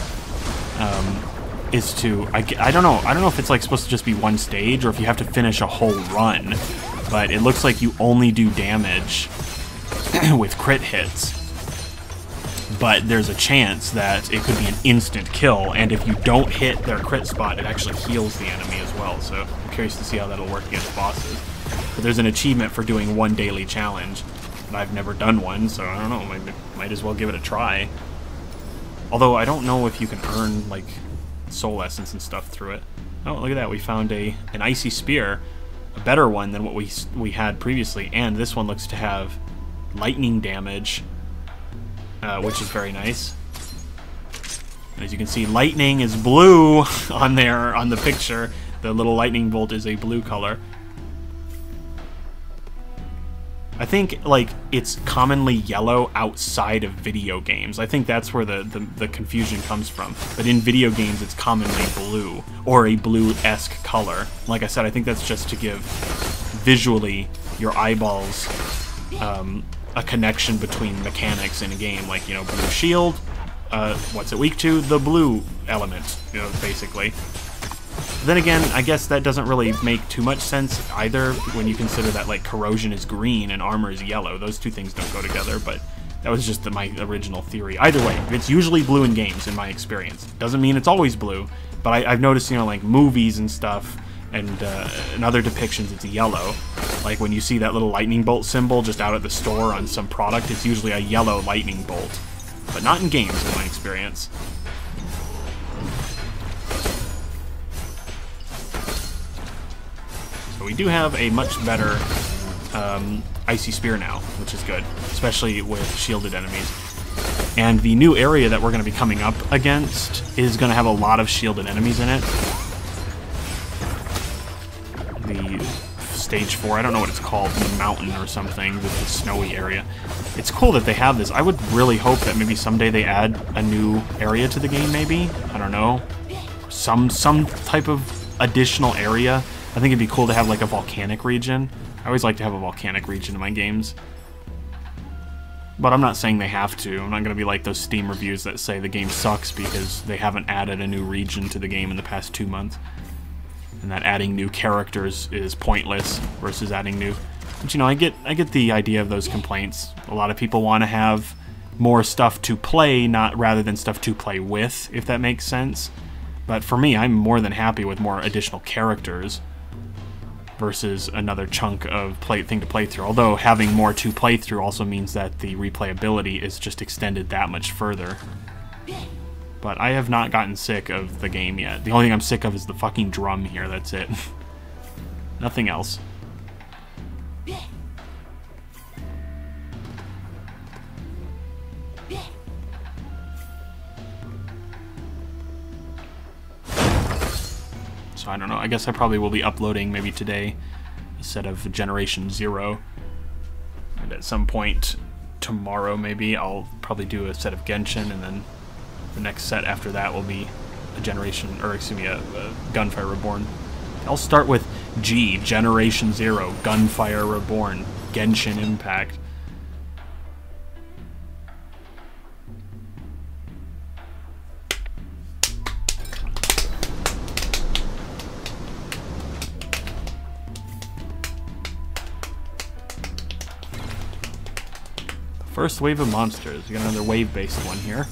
um, is to, I, I don't know, I don't know if it's like supposed to just be one stage or if you have to finish a whole run, but it looks like you only do damage with crit hits. But there's a chance that it could be an instant kill, and if you don't hit their crit spot, it actually heals the enemy as well, so I'm curious to see how that'll work against bosses. But there's an achievement for doing one daily challenge, but I've never done one, so I don't know, might, might as well give it a try. Although I don't know if you can earn, like, soul essence and stuff through it. Oh, look at that, we found a an icy spear, a better one than what we, we had previously, and this one looks to have lightning damage, Uh, which is very nice. As you can see, lightning is blue on there on the picture. The little lightning bolt is a blue color. I think, like, it's commonly yellow outside of video games. I think that's where the, the, the confusion comes from. But in video games, it's commonly blue, or a blue-esque color. Like I said, I think that's just to give, visually, your eyeballs um, a connection between mechanics in a game, like, you know, blue shield, uh, what's it weak to? The blue element, you know, basically. Then again, I guess that doesn't really make too much sense either when you consider that, like, corrosion is green and armor is yellow. Those two things don't go together, but that was just the, my original theory. Either way, it's usually blue in games, in my experience. Doesn't mean it's always blue, but I, I've noticed, you know, like, movies and stuff, and uh, in other depictions, it's yellow. Like, when you see that little lightning bolt symbol just out at the store on some product, it's usually a yellow lightning bolt. But not in games, in my experience. We do have a much better um, Icy Spear now, which is good, especially with shielded enemies. And the new area that we're going to be coming up against is going to have a lot of shielded enemies in it. The stage four, I don't know what it's called, the mountain or something, with the snowy area. It's cool that they have this. I would really hope that maybe someday they add a new area to the game, maybe? I don't know. Some, some type of additional area. I think it'd be cool to have, like, a volcanic region. I always like to have a volcanic region in my games. But I'm not saying they have to. I'm not going to be like those Steam reviews that say the game sucks because they haven't added a new region to the game in the past two months. And that adding new characters is pointless versus adding new... But, you know, I get, I get the idea of those complaints. A lot of people want to have more stuff to play, not rather than stuff to play with, if that makes sense. But for me, I'm more than happy with more additional characters versus another chunk of play thing to play through. Although having more to play through also means that the replayability is just extended that much further. But I have not gotten sick of the game yet. The only thing I'm sick of is the fucking drum here, that's it. Nothing else. So I don't know, I guess I probably will be uploading maybe today a set of Generation Zero. And at some point tomorrow maybe I'll probably do a set of Genshin, and then the next set after that will be a Generation, or excuse me, a, a Gunfire Reborn. I'll start with G, Generation Zero, Gunfire Reborn, Genshin Impact. First wave of monsters. We got another wave-based one here.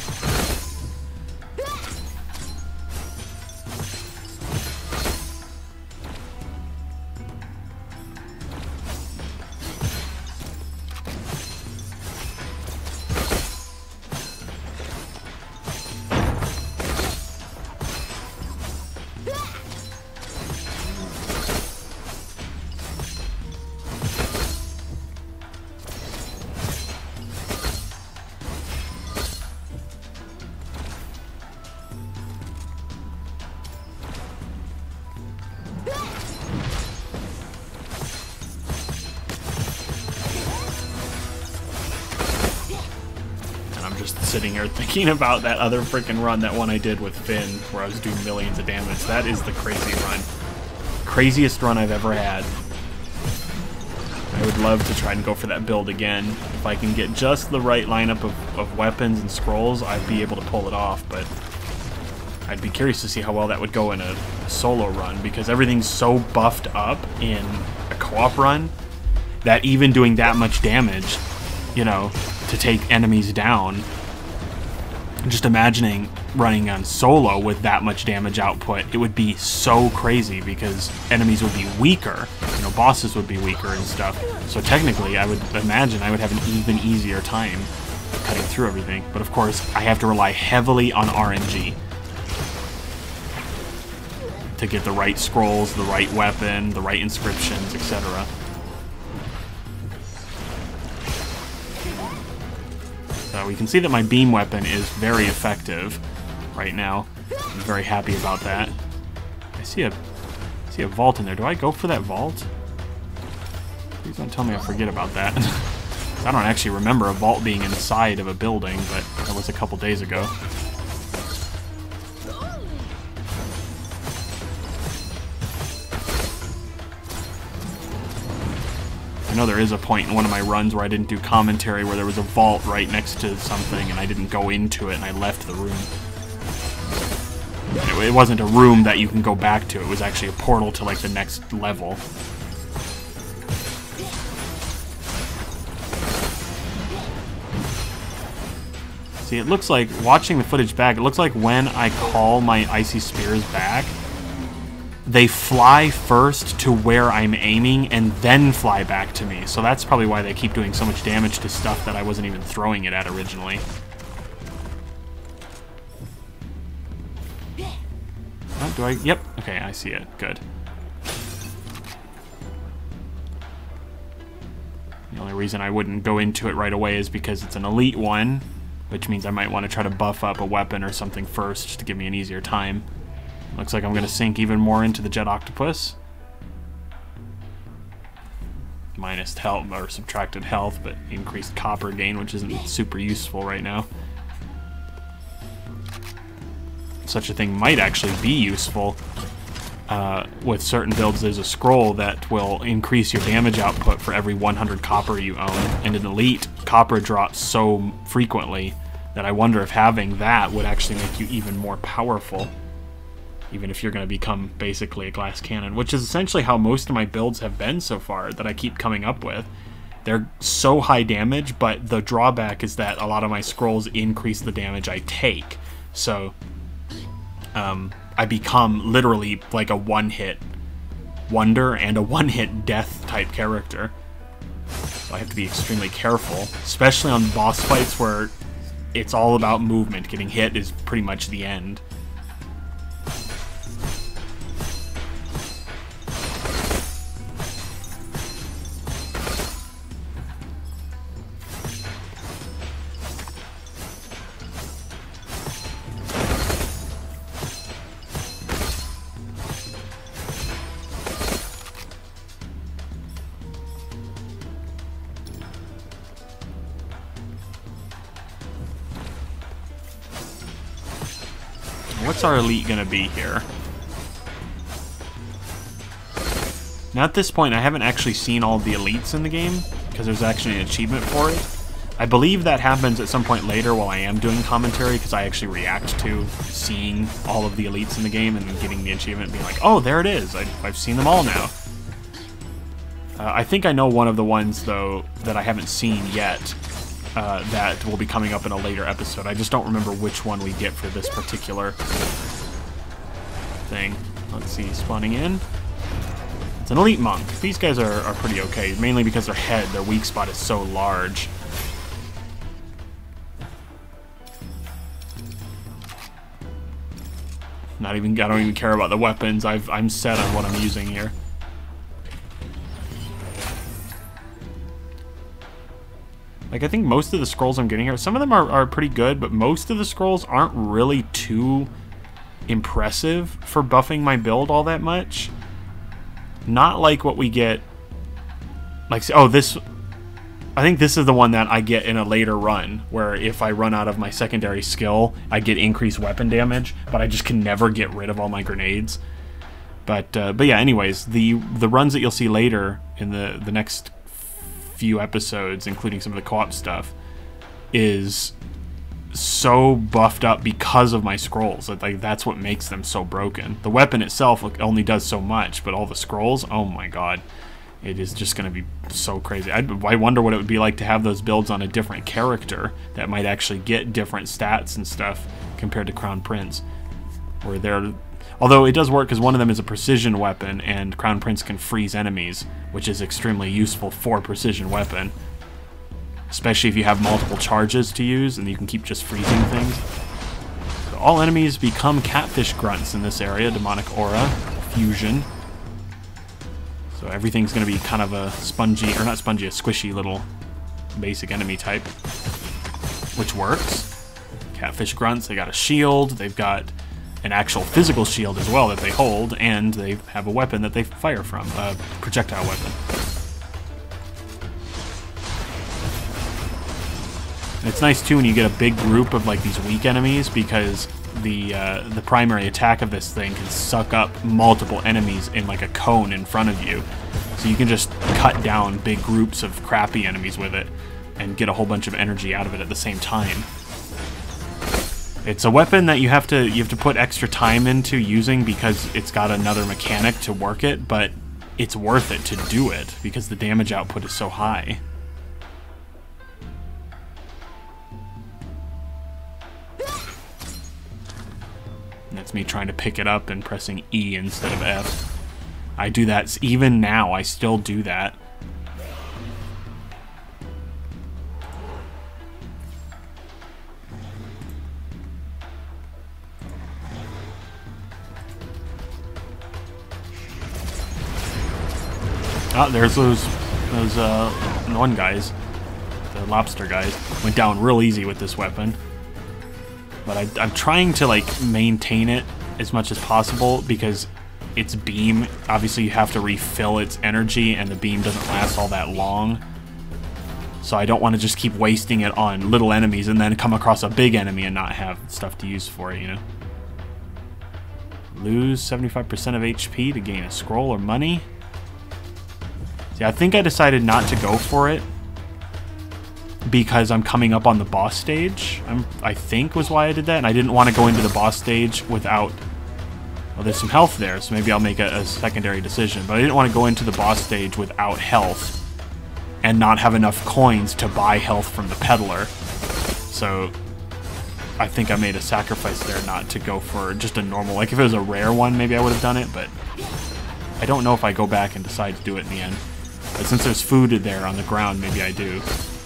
Sitting here thinking about that other freaking run, that one I did with Finn, where I was doing millions of damage. That is the crazy run. Craziest run I've ever had. I would love to try and go for that build again. If I can get just the right lineup of, of weapons and scrolls, I'd be able to pull it off, but I'd be curious to see how well that would go in a, a solo run, because everything's so buffed up in a co-op run that even doing that much damage, you know, to take enemies down, just imagining running on solo with that much damage output, it would be so crazy because enemies would be weaker, you know, bosses would be weaker and stuff. So technically, I would imagine I would have an even easier time cutting through everything. But of course, I have to rely heavily on R N G to get the right scrolls, the right weapon, the right inscriptions, et cetera. So we can see that my beam weapon is very effective right now. I'm very happy about that. I see a I see a vault in there. Do I go for that vault? Please don't tell me I forget about that. I don't actually remember a vault being inside of a building, but that was a couple days ago. I know there is a point in one of my runs where I didn't do commentary where there was a vault right next to something and I didn't go into it and I left the room. It, it wasn't a room that you can go back to, it was actually a portal to like the next level. See, it looks like, watching the footage back, it looks like when I call my Icy Spears back, they fly first to where I'm aiming and then fly back to me. So that's probably why they keep doing so much damage to stuff that I wasn't even throwing it at originally. Oh, do I? Yep. Okay, I see it. Good. The only reason I wouldn't go into it right away is because it's an elite one, which means I might want to try to buff up a weapon or something first just to give me an easier time. Looks like I'm going to sink even more into the Jet Octopus. Minus health, or subtracted health, but increased copper gain, which isn't super useful right now. Such a thing might actually be useful. Uh, with certain builds, there's a scroll that will increase your damage output for every one hundred copper you own, and an elite, copper drops so frequently that I wonder if having that would actually make you even more powerful. Even if you're going to become basically a glass cannon, which is essentially how most of my builds have been so far that I keep coming up with. They're so high damage, but the drawback is that a lot of my scrolls increase the damage I take. So um, I become literally like a one-hit wonder and a one-hit death type character. So I have to be extremely careful, especially on boss fights where it's all about movement. Getting hit is pretty much the end. What's our elite gonna be here? Now at this point I haven't actually seen all the elites in the game, because there's actually an achievement for it. I believe that happens at some point later while I am doing commentary, because I actually react to seeing all of the elites in the game and then getting the achievement and being like, oh, there it is, I, I've seen them all now. Uh, I think I know one of the ones, though, that I haven't seen yet. Uh, that will be coming up in a later episode. I just don't remember which one we get for this particular thing. Let's see, spawning in. It's an elite monk. These guys are, are pretty okay, mainly because their head, their weak spot is so large. Not even, I don't even care about the weapons. I've, I'm set on what I'm using here. Like, I think most of the scrolls I'm getting here, some of them are, are pretty good, but most of the scrolls aren't really too impressive for buffing my build all that much. Not like what we get, like, oh, this, I think this is the one that I get in a later run, where if I run out of my secondary skill, I get increased weapon damage, but I just can never get rid of all my grenades. But, uh, but yeah, anyways, the, the runs that you'll see later in the, the next few episodes, including some of the co-op stuff, is so buffed up because of my scrolls. Like, that's what makes them so broken. The weapon itself only does so much, but all the scrolls, oh my god, it is just going to be so crazy. I'd, I wonder what it would be like to have those builds on a different character that might actually get different stats and stuff compared to Crown Prince, where they're, although it does work because one of them is a precision weapon and Crown Prince can freeze enemies, which is extremely useful for precision weapon. Especially if you have multiple charges to use and you can keep just freezing things. So all enemies become catfish grunts in this area. Demonic aura, fusion. So everything's going to be kind of a spongy, or not spongy, a squishy little basic enemy type. Which works. Catfish grunts, they got a shield, they've got an actual physical shield as well that they hold, and they have a weapon that they fire from, a projectile weapon. And it's nice too when you get a big group of like these weak enemies, because the uh, the primary attack of this thing can suck up multiple enemies in like a cone in front of you. So you can just cut down big groups of crappy enemies with it and get a whole bunch of energy out of it at the same time. It's a weapon that you have to you have to put extra time into using because it's got another mechanic to work it, but it's worth it to do it because the damage output is so high. And that's me trying to pick it up and pressing E instead of F. I do that even now. I still do that. Oh, there's those those uh, one guys, the lobster guys. Went down real easy with this weapon. But I, I'm trying to like maintain it as much as possible because its beam, obviously you have to refill its energy and the beam doesn't last all that long. So I don't want to just keep wasting it on little enemies and then come across a big enemy and not have stuff to use for it, you know. Lose seventy-five percent of H P to gain a scroll or money. See, I think I decided not to go for it because I'm coming up on the boss stage, I'm, I think was why I did that, and I didn't want to go into the boss stage without... Well, there's some health there, so maybe I'll make a, a secondary decision, but I didn't want to go into the boss stage without health and not have enough coins to buy health from the peddler. So I think I made a sacrifice there not to go for just a normal... Like, if it was a rare one, maybe I would have done it, but I don't know if I go back and decide to do it in the end. But since there's food there on the ground, maybe I do.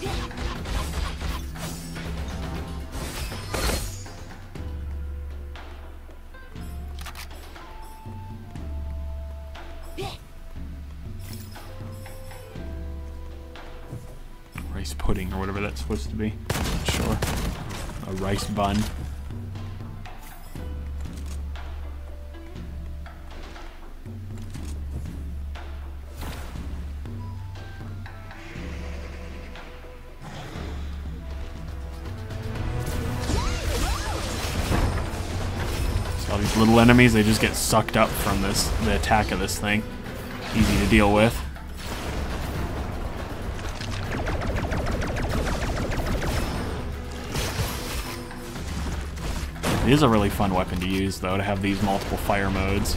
Rice pudding or whatever that's supposed to be. Not sure. A rice bun. So all these little enemies, they just get sucked up from this the attack of this thing. Easy to deal with. It is a really fun weapon to use, though, to have these multiple fire modes.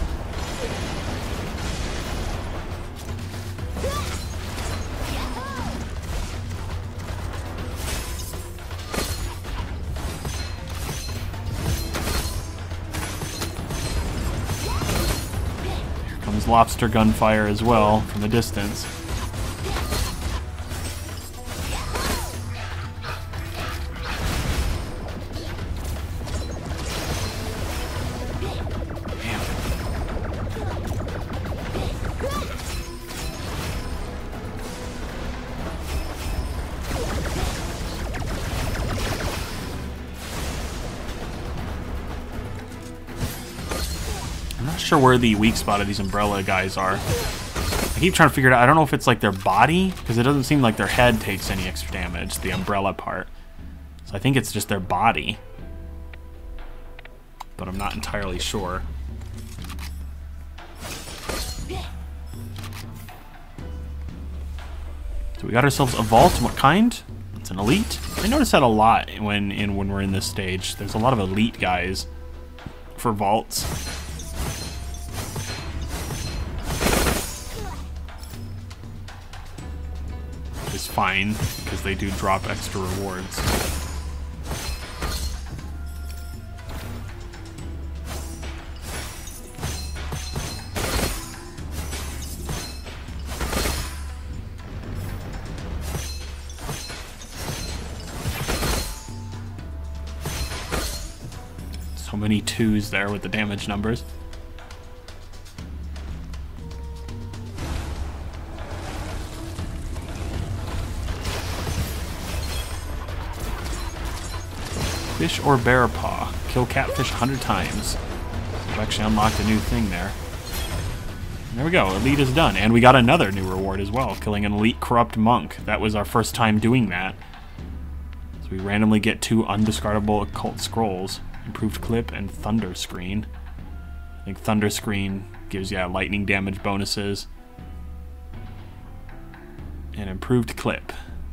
Here comes lobster gunfire as well, from a distance. Sure where the weak spot of these umbrella guys are. I keep trying to figure it out. I don't know if it's like their body, because it doesn't seem like their head takes any extra damage, the umbrella part. So I think it's just their body. But I'm not entirely sure. So we got ourselves a vault. What kind? It's an elite. I notice that a lot when in when we're in this stage. There's a lot of elite guys for vaults. Is fine because they do drop extra rewards. So many twos there with the damage numbers. Fish or bear paw. Kill catfish a hundred times. We've actually unlocked a new thing there. There we go. Elite is done. And we got another new reward as well. Killing an elite corrupt monk. That was our first time doing that. So we randomly get two undiscardable occult scrolls. Improved clip and thunder screen. I think thunder screen gives you yeah, lightning damage bonuses. And improved clip.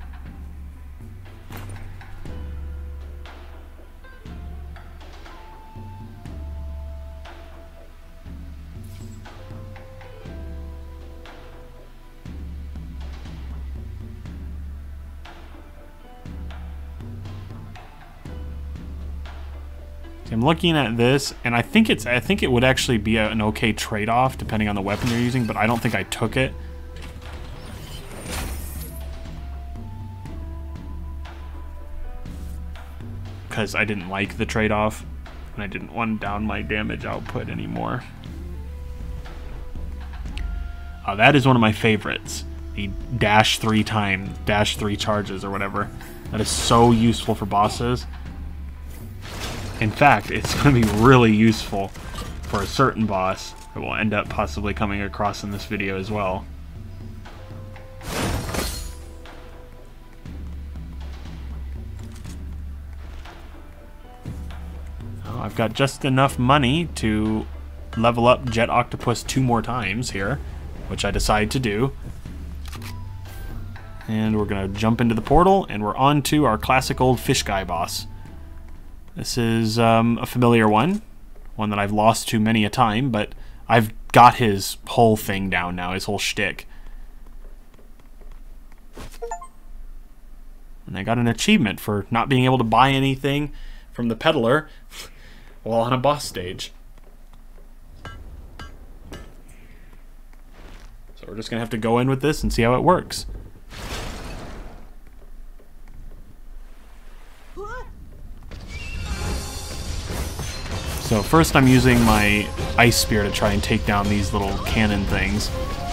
I'm looking at this, and I think it's I think it would actually be a, an okay trade-off depending on the weapon you're using, but I don't think I took it. Because I didn't like the trade-off, and I didn't want down my damage output anymore. Uh, that is one of my favorites. The dash three times, dash three charges or whatever. That is so useful for bosses. In fact, it's going to be really useful for a certain boss that we'll end up possibly coming across in this video as well. Oh, I've got just enough money to level up Jet Octopus two more times here, which I decide to do. And we're going to jump into the portal, and we're on to our classic old fish guy boss. This is um, a familiar one, one that I've lost to many a time, but I've got his whole thing down now, his whole shtick. And I got an achievement for not being able to buy anything from the peddler while on a boss stage. So we're just going to have to go in with this and see how it works. So first I'm using my ice spear to try and take down these little cannon things.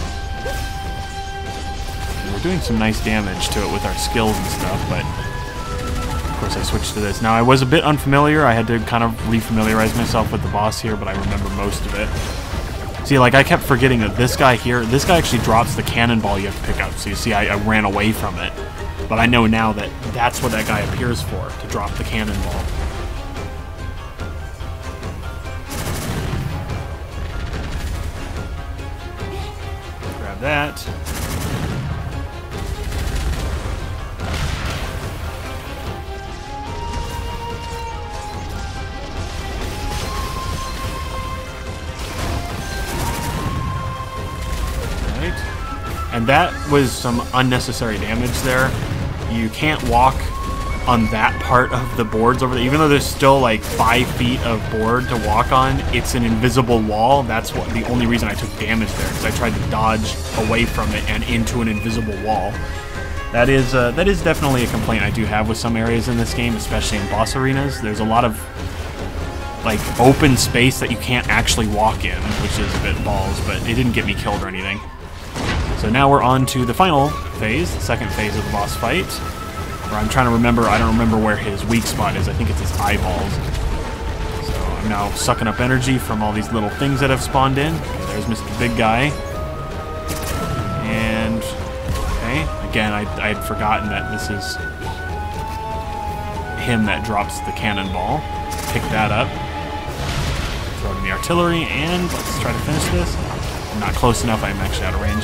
And we're doing some nice damage to it with our skills and stuff, but of course I switched to this. Now I was a bit unfamiliar, I had to kind of refamiliarize myself with the boss here, but I remember most of it. See, like I kept forgetting that this guy here, this guy actually drops the cannonball you have to pick up. So you see I, I ran away from it, but I know now that that's what that guy appears for, to drop the cannonball. That. Right. And that was some unnecessary damage there. You can't walk on that part of the boards over there. Even though there's still like five feet of board to walk on, it's an invisible wall. That's what the only reason I took damage there, because I tried to dodge away from it and into an invisible wall. That is uh, that is definitely a complaint I do have with some areas in this game, especially in boss arenas. There's a lot of like open space that you can't actually walk in, which is a bit balls, but it didn't get me killed or anything. So now we're on to the final phase, the second phase of the boss fight. Where I'm trying to remember, I don't remember where his weak spot is. I think it's his eyeballs. So I'm now sucking up energy from all these little things that have spawned in. Okay, there's Mister Big Guy. And, okay, again, I, I had forgotten that this is him that drops the cannonball. Pick that up. Throw it in the artillery, and let's try to finish this. I'm not close enough, I'm actually out of range.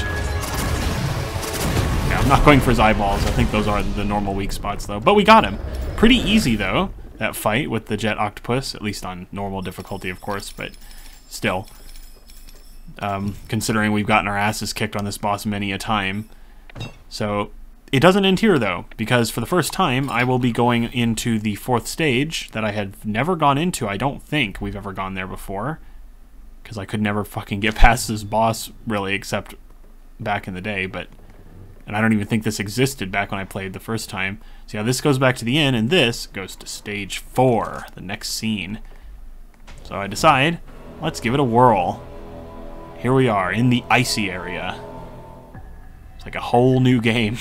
I'm not going for his eyeballs. I think those are the normal weak spots, though. But we got him. Pretty easy, though, that fight with the Jet Octopus. At least on normal difficulty, of course, but still. Um, considering we've gotten our asses kicked on this boss many a time. So, it doesn't end here, though, because for the first time, I will be going into the fourth stage that I had never gone into. I don't think we've ever gone there before. Because I could never fucking get past this boss, really, except back in the day, but... And I don't even think this existed back when I played the first time. So yeah, this goes back to the inn, and this goes to stage four, the next scene. So I decide, let's give it a whirl. Here we are, in the icy area. It's like a whole new game.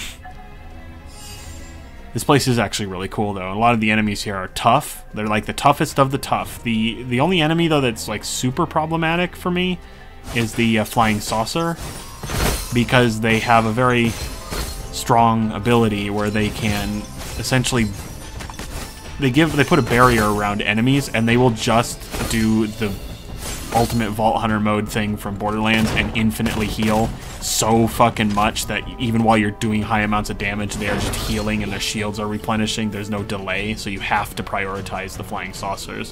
This place is actually really cool, though. A lot of the enemies here are tough. They're like the toughest of the tough. The, the only enemy, though, that's like super problematic for me is the uh, flying saucer. Because they have a very strong ability where they can essentially they give they put a barrier around enemies, and they will just do the ultimate Vault Hunter mode thing from Borderlands and infinitely heal so fucking much that even while you're doing high amounts of damage, they are just healing and their shields are replenishing. There's no delay, so you have to prioritize the flying saucers.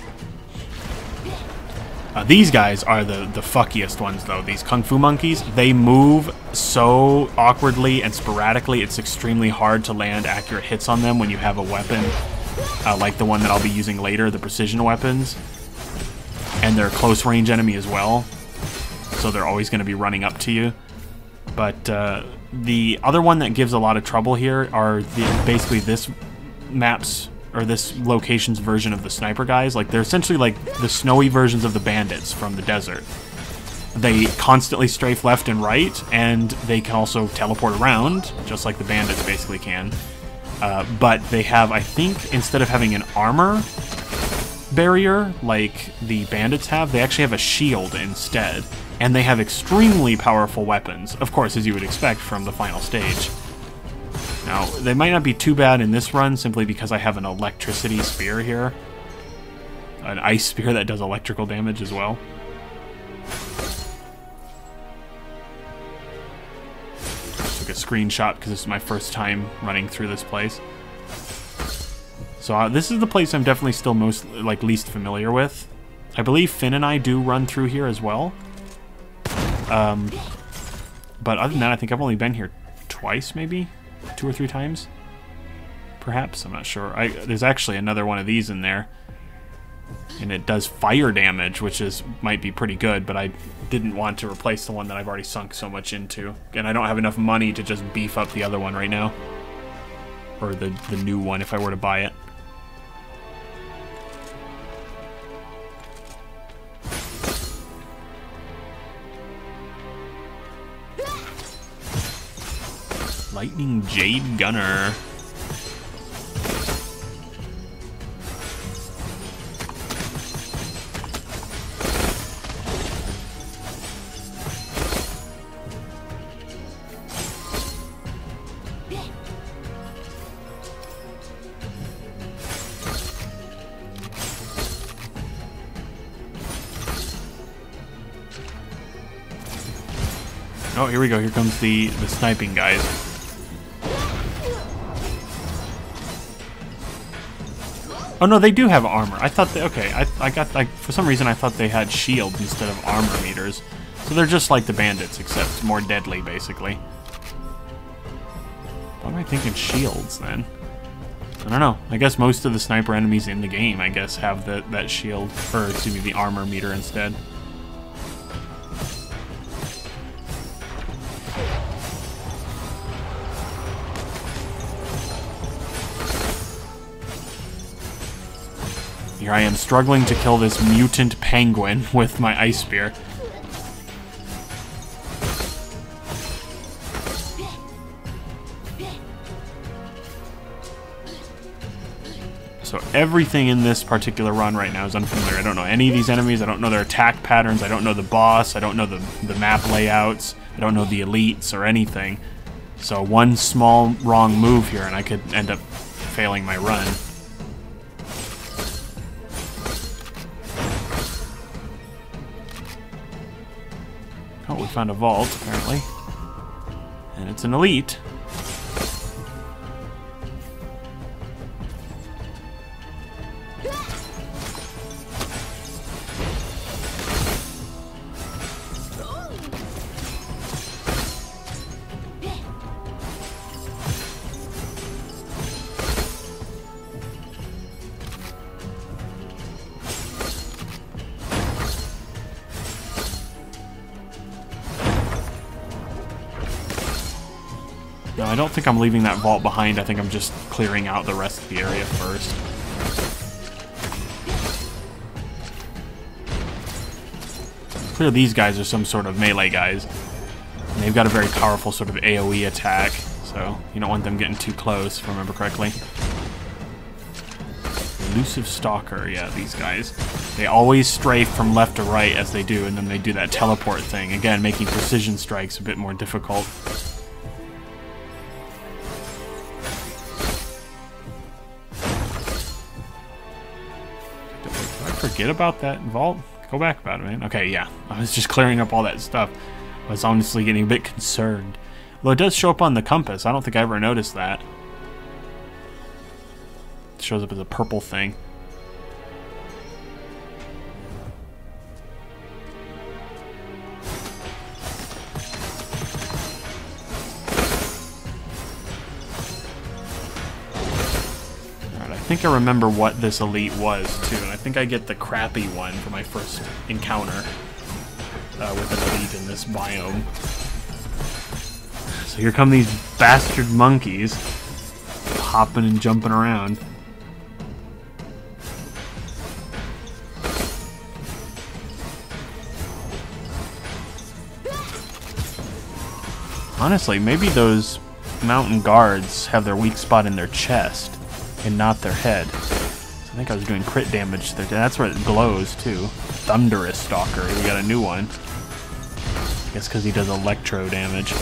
Uh, these guys are the, the fuckiest ones, though. These Kung Fu monkeys, they move so awkwardly and sporadically, it's extremely hard to land accurate hits on them when you have a weapon uh, like the one that I'll be using later, the precision weapons. And they're a close range enemy as well, so they're always going to be running up to you. But uh, the other one that gives a lot of trouble here are the, basically this map's or this location's version of the sniper guys. Like, they're essentially like the snowy versions of the bandits from the desert. They constantly strafe left and right, and they can also teleport around, just like the bandits basically can. Uh, but they have, I think, instead of having an armor barrier like the bandits have, they actually have a shield instead. And they have extremely powerful weapons, of course, as you would expect from the final stage. Now, they might not be too bad in this run, simply because I have an electricity spear here. An ice spear that does electrical damage as well. Took a screenshot because this is my first time running through this place. So uh, this is the place I'm definitely still most, like, least familiar with. I believe Finn and I do run through here as well. Um, but other than that, I think I've only been here twice, maybe? Two or three times? Perhaps, I'm not sure. I, there's actually another one of these in there. And it does fire damage, which is might be pretty good, but I didn't want to replace the one that I've already sunk so much into. And I don't have enough money to just beef up the other one right now. Or the, the new one if I were to buy it. Lightning Jade Gunner. Oh, here we go. Here comes the, the sniping guys. Oh no, they do have armor. I thought they, okay, I, I got, like, for some reason I thought they had shields instead of armor meters. So they're just like the bandits, except more deadly, basically. Why am I thinking shields, then? I don't know. I guess most of the sniper enemies in the game, I guess, have the, that shield, or excuse me, the armor meter instead. Here I am struggling to kill this mutant penguin with my ice spear. So everything in this particular run right now is unfamiliar. I don't know any of these enemies. I don't know their attack patterns. I don't know the boss. I don't know the, the map layouts. I don't know the elites or anything. So one small wrong move here and I could end up failing my run. Oh, we found a vault, apparently. And it's an elite. No, I don't think I'm leaving that vault behind. I think I'm just clearing out the rest of the area first. It's clear these guys are some sort of melee guys. And they've got a very powerful sort of AoE attack, so you don't want them getting too close, if I remember correctly. Elusive Stalker, yeah, these guys. They always strafe from left to right as they do, and then they do that teleport thing, again, making precision strikes a bit more difficult. forget about that vault? Go back about it, man. Okay, yeah. I was just clearing up all that stuff. I was honestly getting a bit concerned. Though it does show up on the compass. I don't think I ever noticed that. It shows up as a purple thing. I think I remember what this elite was too, and I think I get the crappy one for my first encounter uh, with an elite in this biome. So here come these bastard monkeys hopping and jumping around. Honestly, maybe those mountain guards have their weak spot in their chest and not their head. So I think I was doing crit damage to their... That's where it glows, too. Thunderous Stalker. We got a new one. I guess because he does electro damage.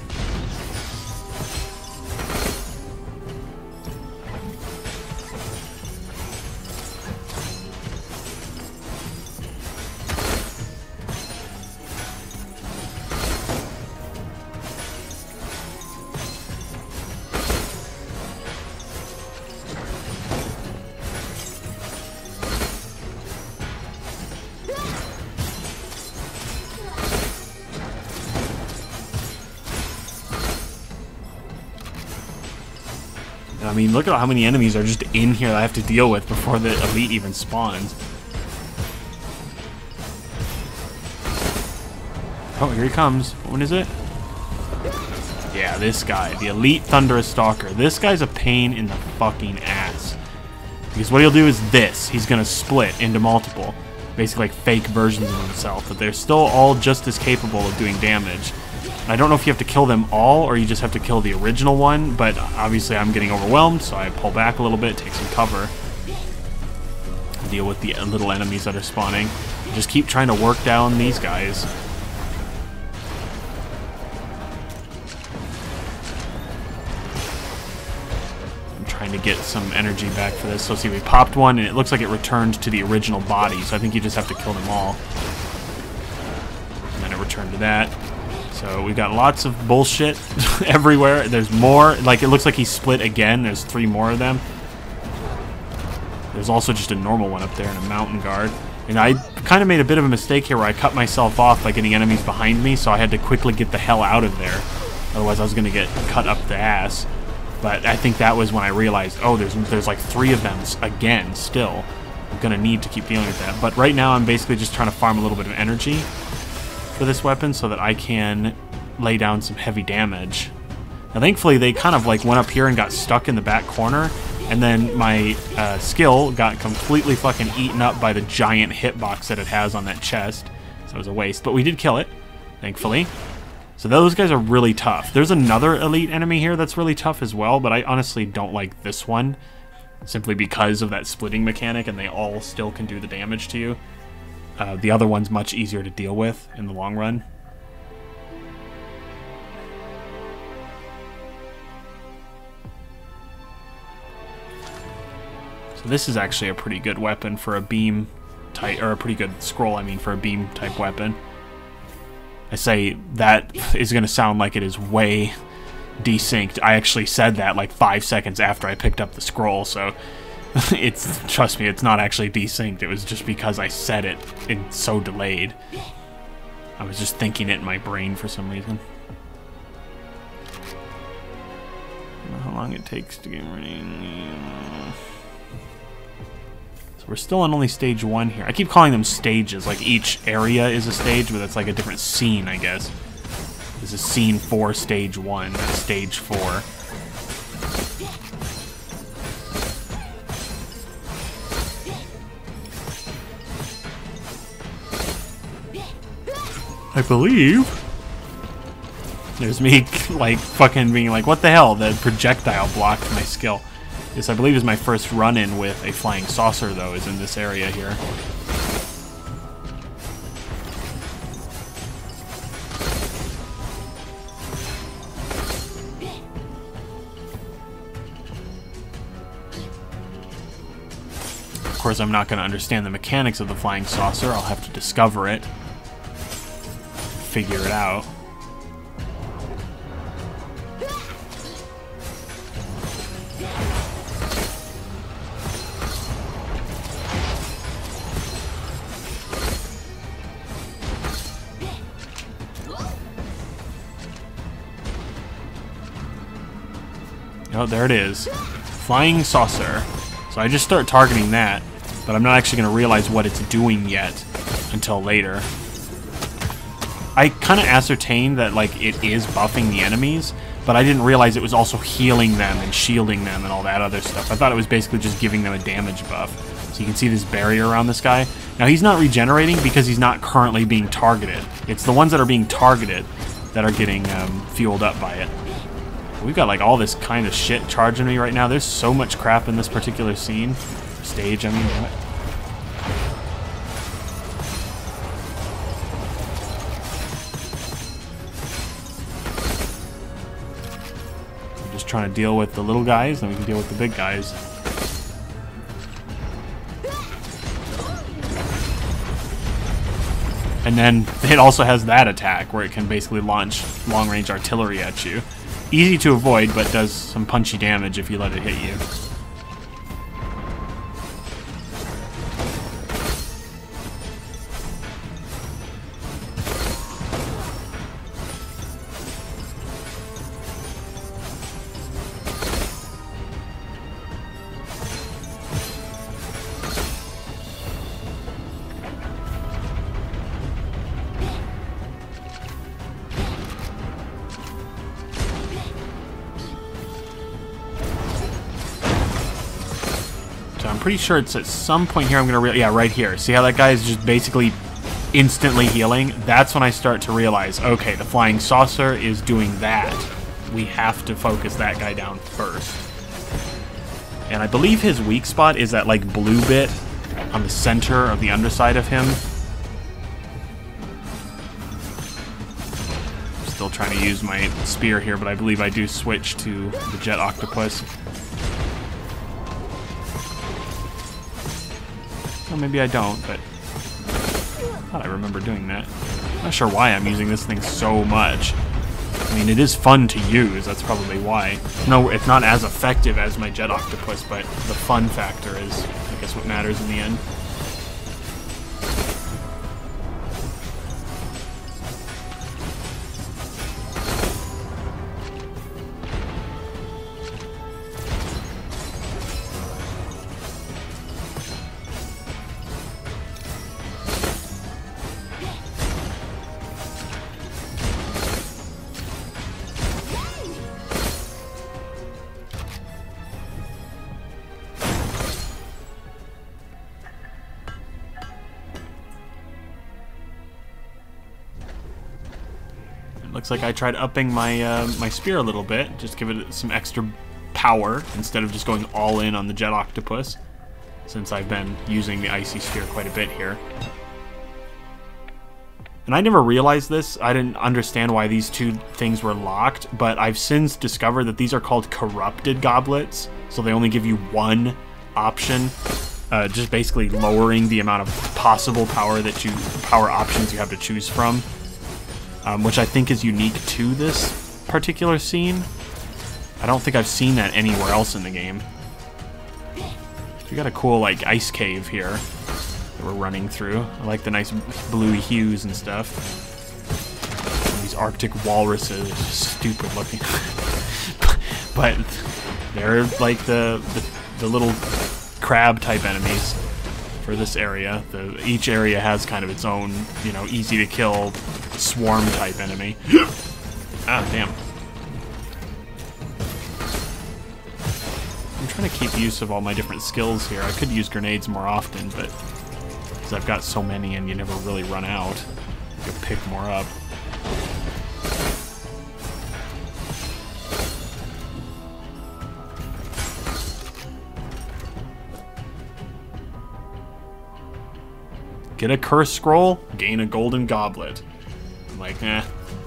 I mean, look at how many enemies are just in here that I have to deal with before the elite even spawns. Oh, here he comes. What one is it? Yeah, this guy. The Elite Thunderous Stalker. This guy's a pain in the fucking ass. Because what he'll do is this. He's going to split into multiple. Basically like fake versions of himself. But they're still all just as capable of doing damage. I don't know if you have to kill them all or you just have to kill the original one, but obviously I'm getting overwhelmed, so I pull back a little bit, take some cover, deal with the little enemies that are spawning. Just keep trying to work down these guys. I'm trying to get some energy back for this. So see, we popped one and it looks like it returned to the original body, so I think you just have to kill them all. And then it returned to that. So we've got lots of bullshit everywhere. There's more. Like, it looks like he's split again. There's three more of them. There's also just a normal one up there and a mountain guard. And I kind of made a bit of a mistake here where I cut myself off by getting enemies behind me, so I had to quickly get the hell out of there. Otherwise I was going to get cut up the ass. But I think that was when I realized, oh, there's, there's like three of them again still. I'm going to need to keep dealing with that. But right now I'm basically just trying to farm a little bit of energy for this weapon so that I can lay down some heavy damage. Now thankfully they kind of like went up here and got stuck in the back corner, and then my uh, skill got completely fucking eaten up by the giant hitbox that it has on that chest, so it was a waste, but we did kill it, thankfully. So those guys are really tough. There's another elite enemy here that's really tough as well, but I honestly don't like this one, simply because of that splitting mechanic, and they all still can do the damage to you. Uh, the other one's much easier to deal with in the long run. So this is actually a pretty good weapon for a beam type, or a pretty good scroll, I mean, for a beam type weapon. I say that is going to sound like it is way desynced. I actually said that like five seconds after I picked up the scroll, so it's, trust me, it's not actually desynced. It was just because I said it and so delayed. I was just thinking it in my brain for some reason. I don't know how long it takes to get ready. So we're still on only stage one here. I keep calling them stages, like each area is a stage, but it's like a different scene, I guess. This is scene four, stage one, that's stage four. I believe there's me like fucking being like, what the hell? The projectile blocked my skill. This, I believe, is my first run-in with a flying saucer, though, is in this area here. course, I'm not going to understand the mechanics of the flying saucer. I'll have to discover it, figure it out. Oh, there it is. Flying saucer. So I just start targeting that, but I'm not actually going to realize what it's doing yet until later. I kind of ascertained that like it is buffing the enemies, but I didn't realize it was also healing them and shielding them and all that other stuff. I thought it was basically just giving them a damage buff. So you can see this barrier around this guy. Now he's not regenerating because he's not currently being targeted. It's the ones that are being targeted that are getting um, fueled up by it. We've got like all this kind of shit charging me right now. There's so much crap in this particular scene. Stage, I mean, damn it. We're just trying to deal with the little guys, then we can deal with the big guys. And then it also has that attack where it can basically launch long-range artillery at you. Easy to avoid, but does some punchy damage if you let it hit you. I'm pretty sure it's at some point here I'm gonna re yeah right here. See how that guy is just basically instantly healing? That's when I start to realize, okay, the flying saucer is doing that. We have to focus that guy down first. And I believe his weak spot is that like blue bit on the center of the underside of him. I'm still trying to use my spear here, but I believe I do switch to the Jet Octopus. Or maybe I don't, but I thought I remember doing that. Not sure why I'm using this thing so much. I mean, it is fun to use, that's probably why. No, it's not as effective as my Jet Octopus, but the fun factor is, I guess, what matters in the end. Looks like I tried upping my uh, my spear a little bit, just give it some extra power instead of just going all in on the Jet Octopus, since I've been using the Icy Sphere quite a bit here. And I never realized this, I didn't understand why these two things were locked, but I've since discovered that these are called corrupted goblets, so they only give you one option, uh, just basically lowering the amount of possible power that you power options you have to choose from. Um, which I think is unique to this particular scene. I don't think I've seen that anywhere else in the game. We got a cool like ice cave here that we're running through. I like the nice bluey hues and stuff. And these Arctic walruses, just stupid looking. But they're like the, the the little crab type enemies for this area. The, each area has kind of its own, you know, easy to kill swarm type enemy. Ah, damn. I'm trying to keep use of all my different skills here. I could use grenades more often, but because I've got so many and you never really run out, you can pick more up. Get a curse scroll, gain a golden goblet. I'm like, eh.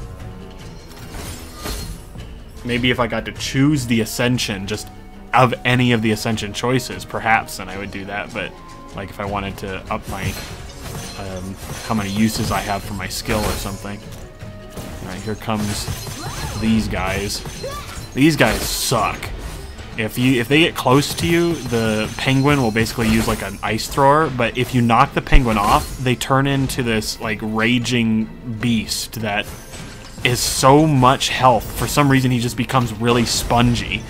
Maybe if I got to choose the Ascension, just of any of the Ascension choices, perhaps then I would do that, but Like if I wanted to up my, um, how many uses I have for my skill or something. Alright, here comes these guys. These guys suck. If you if they get close to you, the penguin will basically use like an ice thrower, but if you knock the penguin off, they turn into this like raging beast that is so much health. For some reason, he just becomes really spongy.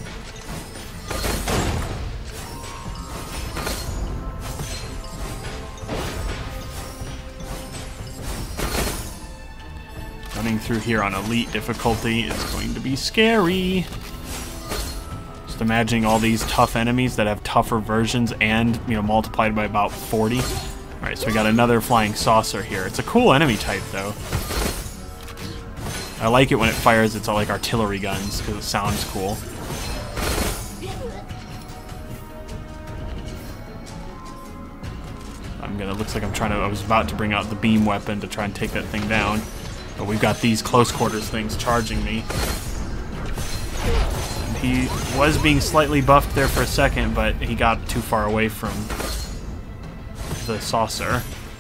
Running through here on elite difficulty is going to be scary. Just imagining all these tough enemies that have tougher versions and, you know, multiplied by about forty. Alright, so we got another flying saucer here. It's a cool enemy type, though. I like it when it fires its like artillery guns, because it sounds cool. I'm gonna, looks like I'm trying to, I was about to bring out the beam weapon to try and take that thing down. But we've got these close quarters things charging me. He was being slightly buffed there for a second, but he got too far away from the saucer.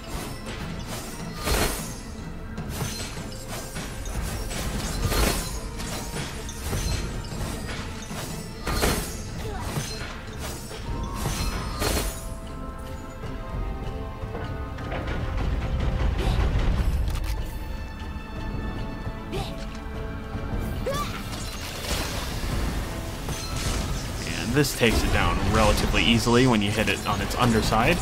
This takes it down relatively easily when you hit it on its underside.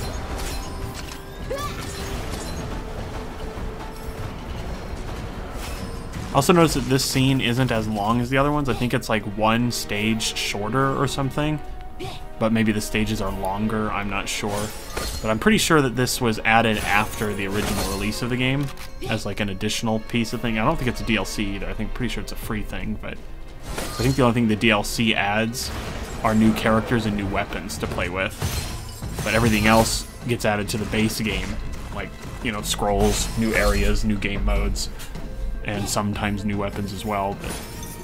Also notice that this scene isn't as long as the other ones. I think it's like one stage shorter or something. But maybe the stages are longer, I'm not sure. But I'm pretty sure that this was added after the original release of the game as like an additional piece of thing. I don't think it's a D L C either. I think pretty sure it's a free thing, but I think the only thing the D L C adds are new characters and new weapons to play with. But everything else gets added to the base game. Like, you know, scrolls, new areas, new game modes, and sometimes new weapons as well. But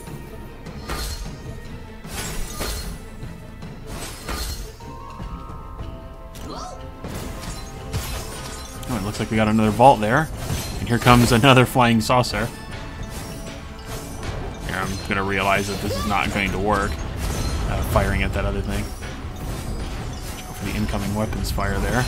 oh, it looks like we got another vault there. And here comes another flying saucer. Here, I'm gonna realize that this is not going to work. Uh, firing at that other thing. Watch out for the incoming weapons fire there.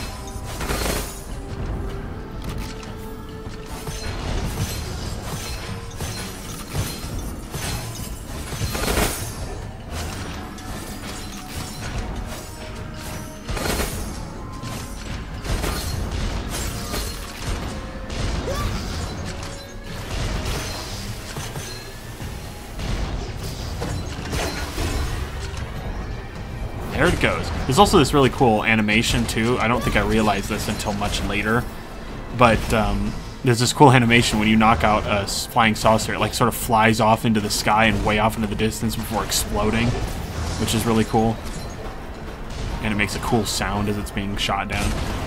There it goes. There's also this really cool animation too. I don't think I realized this until much later, but um, there's this cool animation when you knock out a flying saucer. It like sort of flies off into the sky and way off into the distance before exploding, which is really cool. And it makes a cool sound as it's being shot down.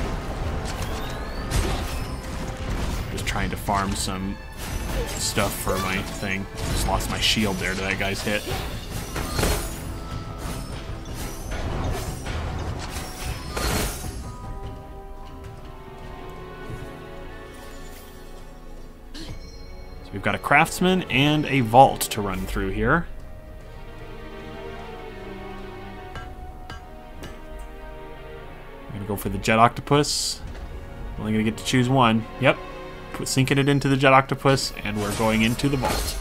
Just trying to farm some stuff for my thing. Just lost my shield there to that guy's hit. We've got a craftsman and a vault to run through here. I'm gonna go for the Jet Octopus. Only gonna get to choose one. Yep, Put, sinking it into the Jet Octopus, and we're going into the vault.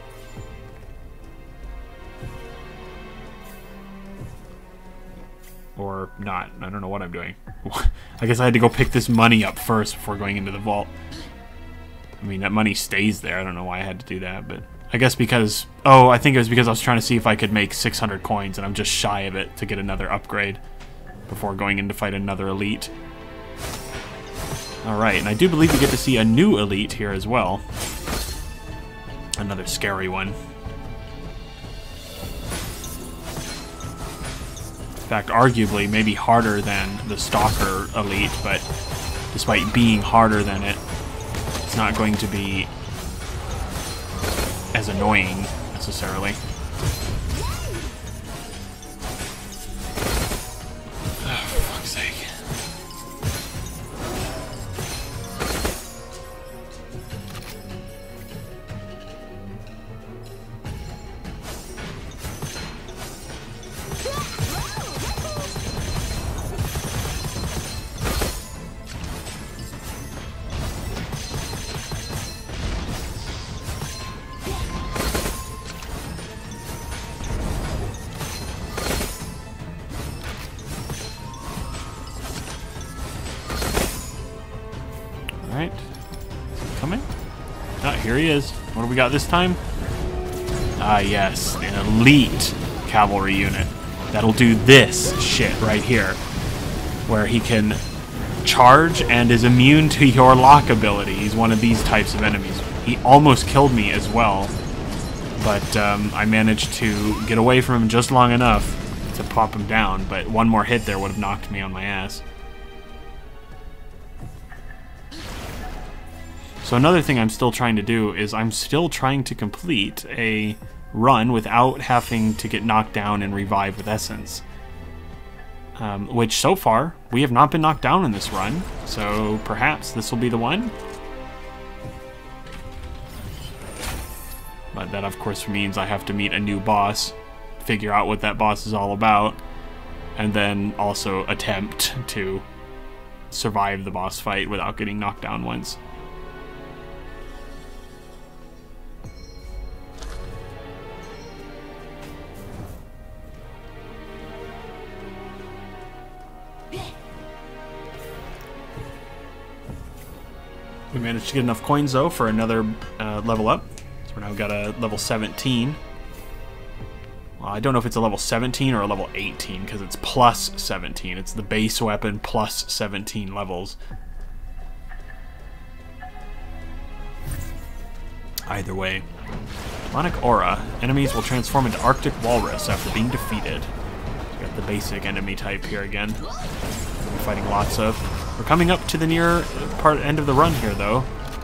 Or not. I don't know what I'm doing. I guess I had to go pick this money up first before going into the vault. I mean, that money stays there. I don't know why I had to do that, but I guess because... Oh, I think it was because I was trying to see if I could make six hundred coins, and I'm just shy of it to get another upgrade before going in to fight another elite. Alright, and I do believe we get to see a new elite here as well. Another scary one. In fact, arguably, maybe harder than the Stalker elite, but despite being harder than it, it's not going to be as annoying, necessarily. Oh, for fuck's sake. Alright. Coming? Ah, here he is. What do we got this time? Ah, yes. An elite cavalry unit. That'll do this shit right here. Where he can charge and is immune to your lock ability. He's one of these types of enemies. He almost killed me as well. But um, I managed to get away from him just long enough to pop him down. But one more hit there would have knocked me on my ass. So another thing I'm still trying to do is I'm still trying to complete a run without having to get knocked down and revive with essence. Um, which so far, we have not been knocked down in this run, so perhaps this will be the one. But that of course means I have to meet a new boss, figure out what that boss is all about, and then also attempt to survive the boss fight without getting knocked down once. We managed to get enough coins, though, for another uh, level up. So we're now got a level seventeen. Well, I don't know if it's a level seventeen or a level eighteen, because it's plus seventeen. It's the base weapon plus seventeen levels. Either way. Demonic Aura. Enemies will transform into Arctic Walrus after being defeated. So we got the basic enemy type here again. We're fighting lots of. We're coming up to the near part end of the run here, though.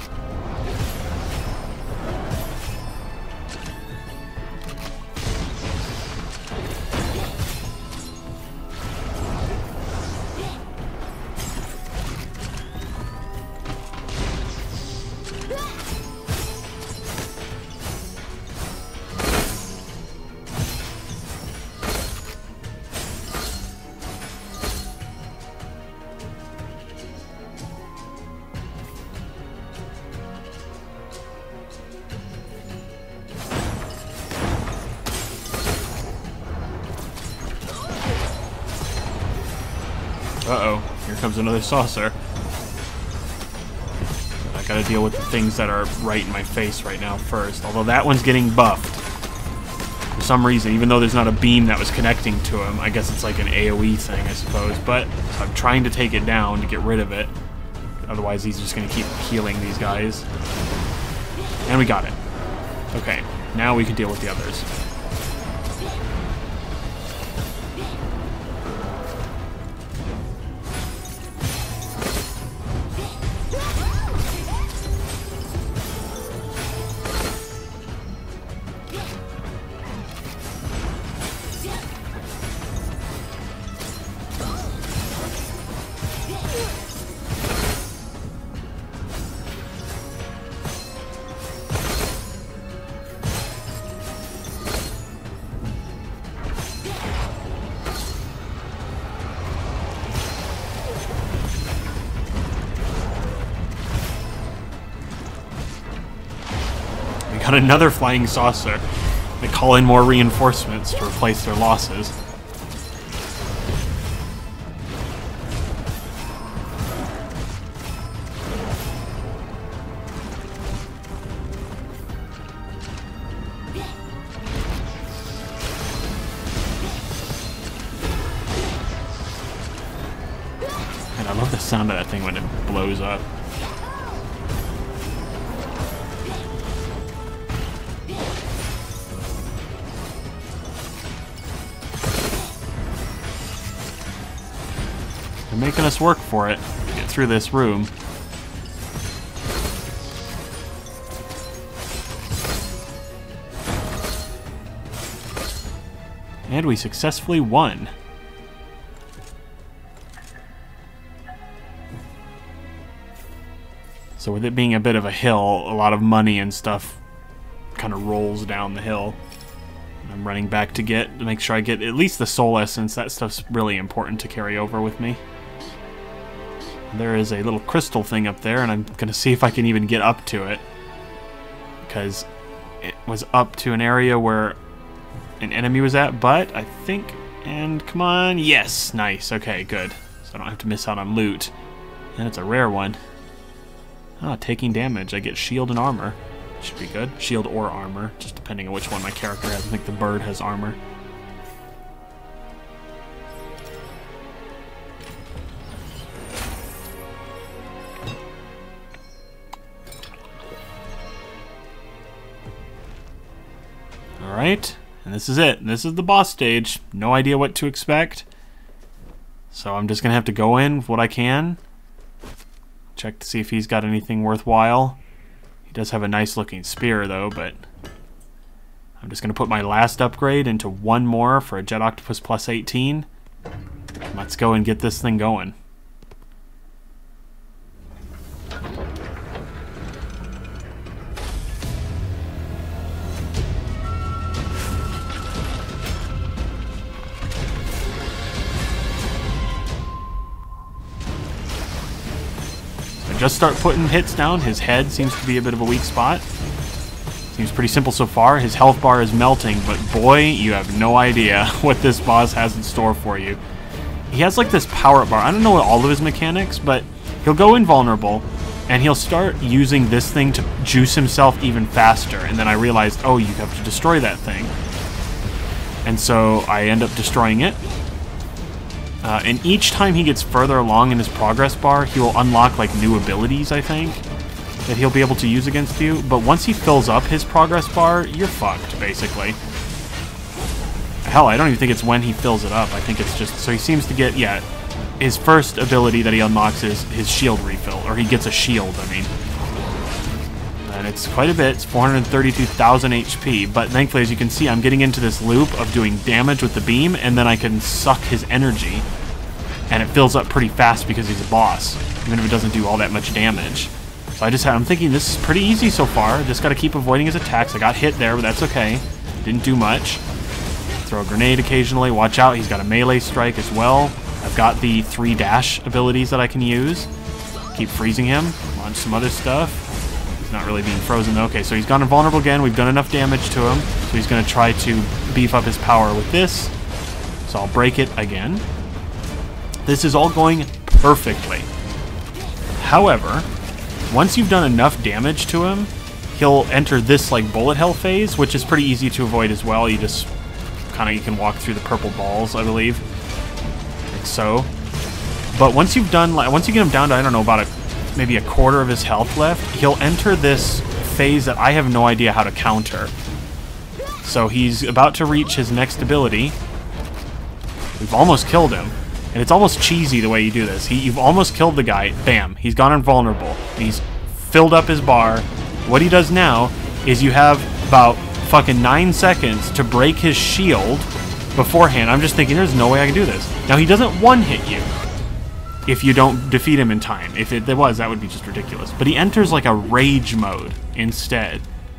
Uh-oh, here comes another saucer. I gotta deal with the things that are right in my face right now first. Although that one's getting buffed. For some reason, even though there's not a beam that was connecting to him. I guess it's like an AoE thing, I suppose. But I'm trying to take it down to get rid of it. Otherwise, he's just gonna keep healing these guys. And we got it. Okay, now we can deal with the others. Got another flying saucer. They call in more reinforcements to replace their losses. And I love the sound of that thing when it blows up. They're making us work for it to get through this room. And we successfully won. So with it being a bit of a hill, a lot of money and stuff kind of rolls down the hill. I'm running back to get to make sure I get at least the soul essence. That stuff's really important to carry over with me. There is a little crystal thing up there, and I'm going to see if I can even get up to it. Because it was up to an area where an enemy was at, but I think... And come on, yes, nice, okay, good. So I don't have to miss out on loot. And it's a rare one. Ah, taking damage. I get shield and armor. Should be good. Shield or armor, just depending on which one my character has. I think the bird has armor. Alright, and this is it. This is the boss stage. No idea what to expect. So I'm just going to have to go in with what I can. Check to see if he's got anything worthwhile. He does have a nice looking spear though, but I'm just going to put my last upgrade into one more for a Jet Octopus plus eighteen. Let's go and get this thing going. Just start putting hits down. His head seems to be a bit of a weak spot. Seems pretty simple so far. His health bar is melting, but boy, you have no idea what this boss has in store for you. He has like this power-up bar. I don't know all of his mechanics, but he'll go invulnerable, and he'll start using this thing to juice himself even faster. And then I realized, oh, you have to destroy that thing. And so I end up destroying it. Uh, and each time he gets further along in his progress bar, he will unlock like new abilities, I think, that he'll be able to use against you. But once he fills up his progress bar, you're fucked, basically. Hell, I don't even think it's when he fills it up. I think it's just... So he seems to get, yeah, his first ability that he unlocks is his shield refill, or he gets a shield, I mean. And it's quite a bit. It's four hundred thirty-two thousand H P, but thankfully, as you can see, I'm getting into this loop of doing damage with the beam, and then I can suck his energy, and it fills up pretty fast because he's a boss, even if it doesn't do all that much damage. So I just had, I'm thinking this is pretty easy so far. Just got to keep avoiding his attacks. I got hit there, but that's okay. Didn't do much. Throw a grenade occasionally. Watch out, he's got a melee strike as well. I've got the three dash abilities that I can use. Keep freezing him. Launch some other stuff. Not really being frozen. Okay, so he's gone invulnerable again. We've done enough damage to him, so he's going to try to beef up his power with this. So I'll break it again. This is all going perfectly. However, once you've done enough damage to him, he'll enter this like bullet hell phase, which is pretty easy to avoid as well. You just kind of you can walk through the purple balls, I believe, like so. But once you've done like once you get him down to I don't know about a maybe a quarter of his health left, he'll enter this phase that I have no idea how to counter. So he's about to reach his next ability. We've almost killed him. And it's almost cheesy the way you do this. He, you've almost killed the guy. Bam. He's gone invulnerable. He's filled up his bar. What he does now is you have about fucking nine seconds to break his shield beforehand. I'm just thinking, there's no way I can do this. Now, he doesn't one-hit you if you don't defeat him in time. If it there was, that would be just ridiculous. But he enters like a rage mode instead.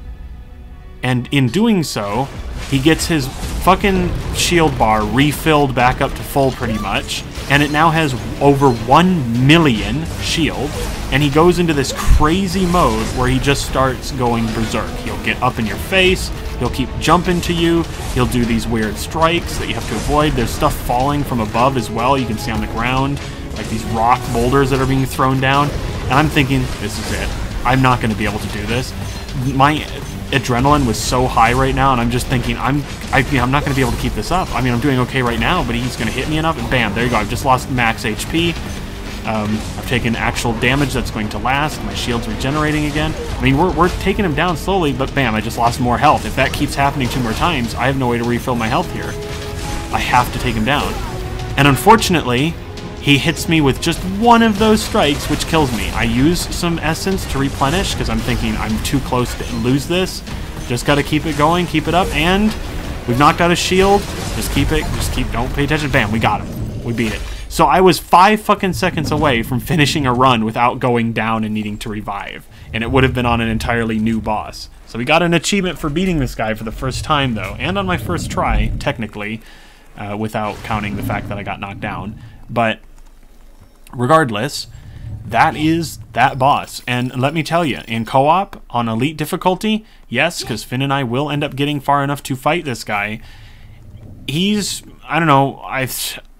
And in doing so, he gets his fucking shield bar refilled back up to full pretty much. And it now has over one million shield. And he goes into this crazy mode where he just starts going berserk. He'll get up in your face. He'll keep jumping to you. He'll do these weird strikes that you have to avoid. There's stuff falling from above as well. You can see on the ground. Like these rock boulders that are being thrown down. And I'm thinking, this is it. I'm not going to be able to do this. My adrenaline was so high right now, and I'm just thinking, I'm I, I'm not going to be able to keep this up. I mean, I'm doing okay right now, but he's going to hit me enough, and bam, there you go. I've just lost max H P. Um, I've taken actual damage that's going to last. My shield's regenerating again. I mean, we're, we're taking him down slowly, but bam, I just lost more health. If that keeps happening two more times, I have no way to refill my health here. I have to take him down. And unfortunately, he hits me with just one of those strikes, which kills me. I use some essence to replenish, because I'm thinking I'm too close to lose this. Just got to keep it going, keep it up, and we've knocked out his shield. Just keep it, just keep, don't pay attention. Bam, we got him. We beat it. So I was five fucking seconds away from finishing a run without going down and needing to revive. And it would have been on an entirely new boss. So we got an achievement for beating this guy for the first time, though. And on my first try, technically, uh, without counting the fact that I got knocked down. But regardless, that is that boss. And let me tell you, in co-op, on elite difficulty, yes, because Finn and I will end up getting far enough to fight this guy. He's, I don't know, I've...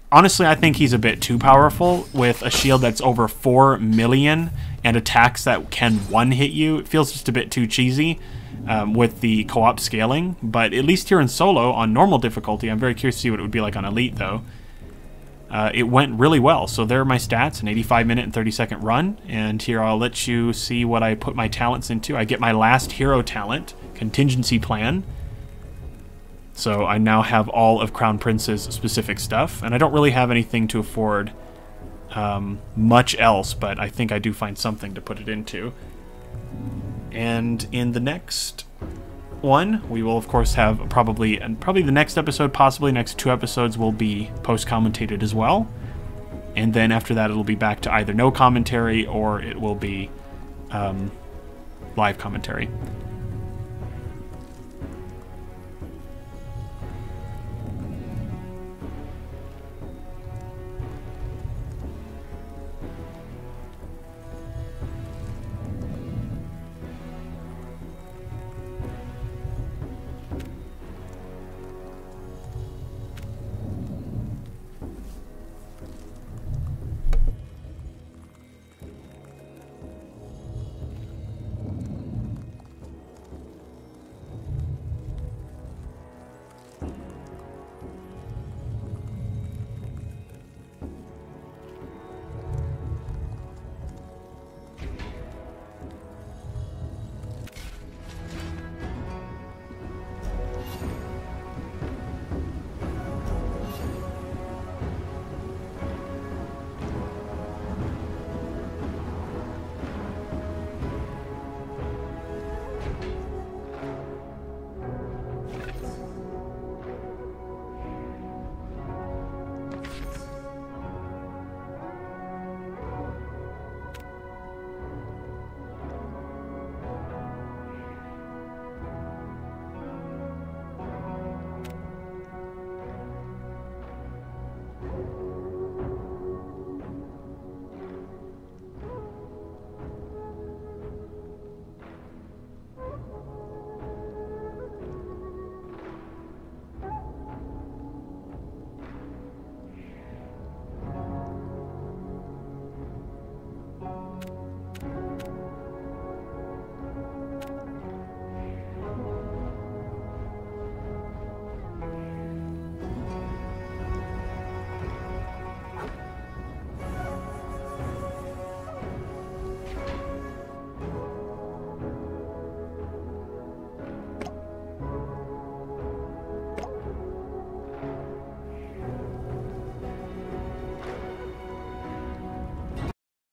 honestly, I think he's a bit too powerful with a shield that's over four million and attacks that can one-hit you. It feels just a bit too cheesy um, with the co-op scaling, but at least here in solo, on normal difficulty, I'm very curious to see what it would be like on Elite, though. Uh, it went really well. So there are my stats, an eighty-five minute and thirty second run, and here I'll let you see what I put my talents into. I get my last hero talent, Contingency Plan. So I now have all of Crown Prince's specific stuff, and I don't really have anything to afford um, much else, but I think I do find something to put it into. And in the next one, we will of course have probably, and probably the next episode, possibly next two episodes, will be post-commentated as well. And then after that, it'll be back to either no commentary or it will be um, live commentary.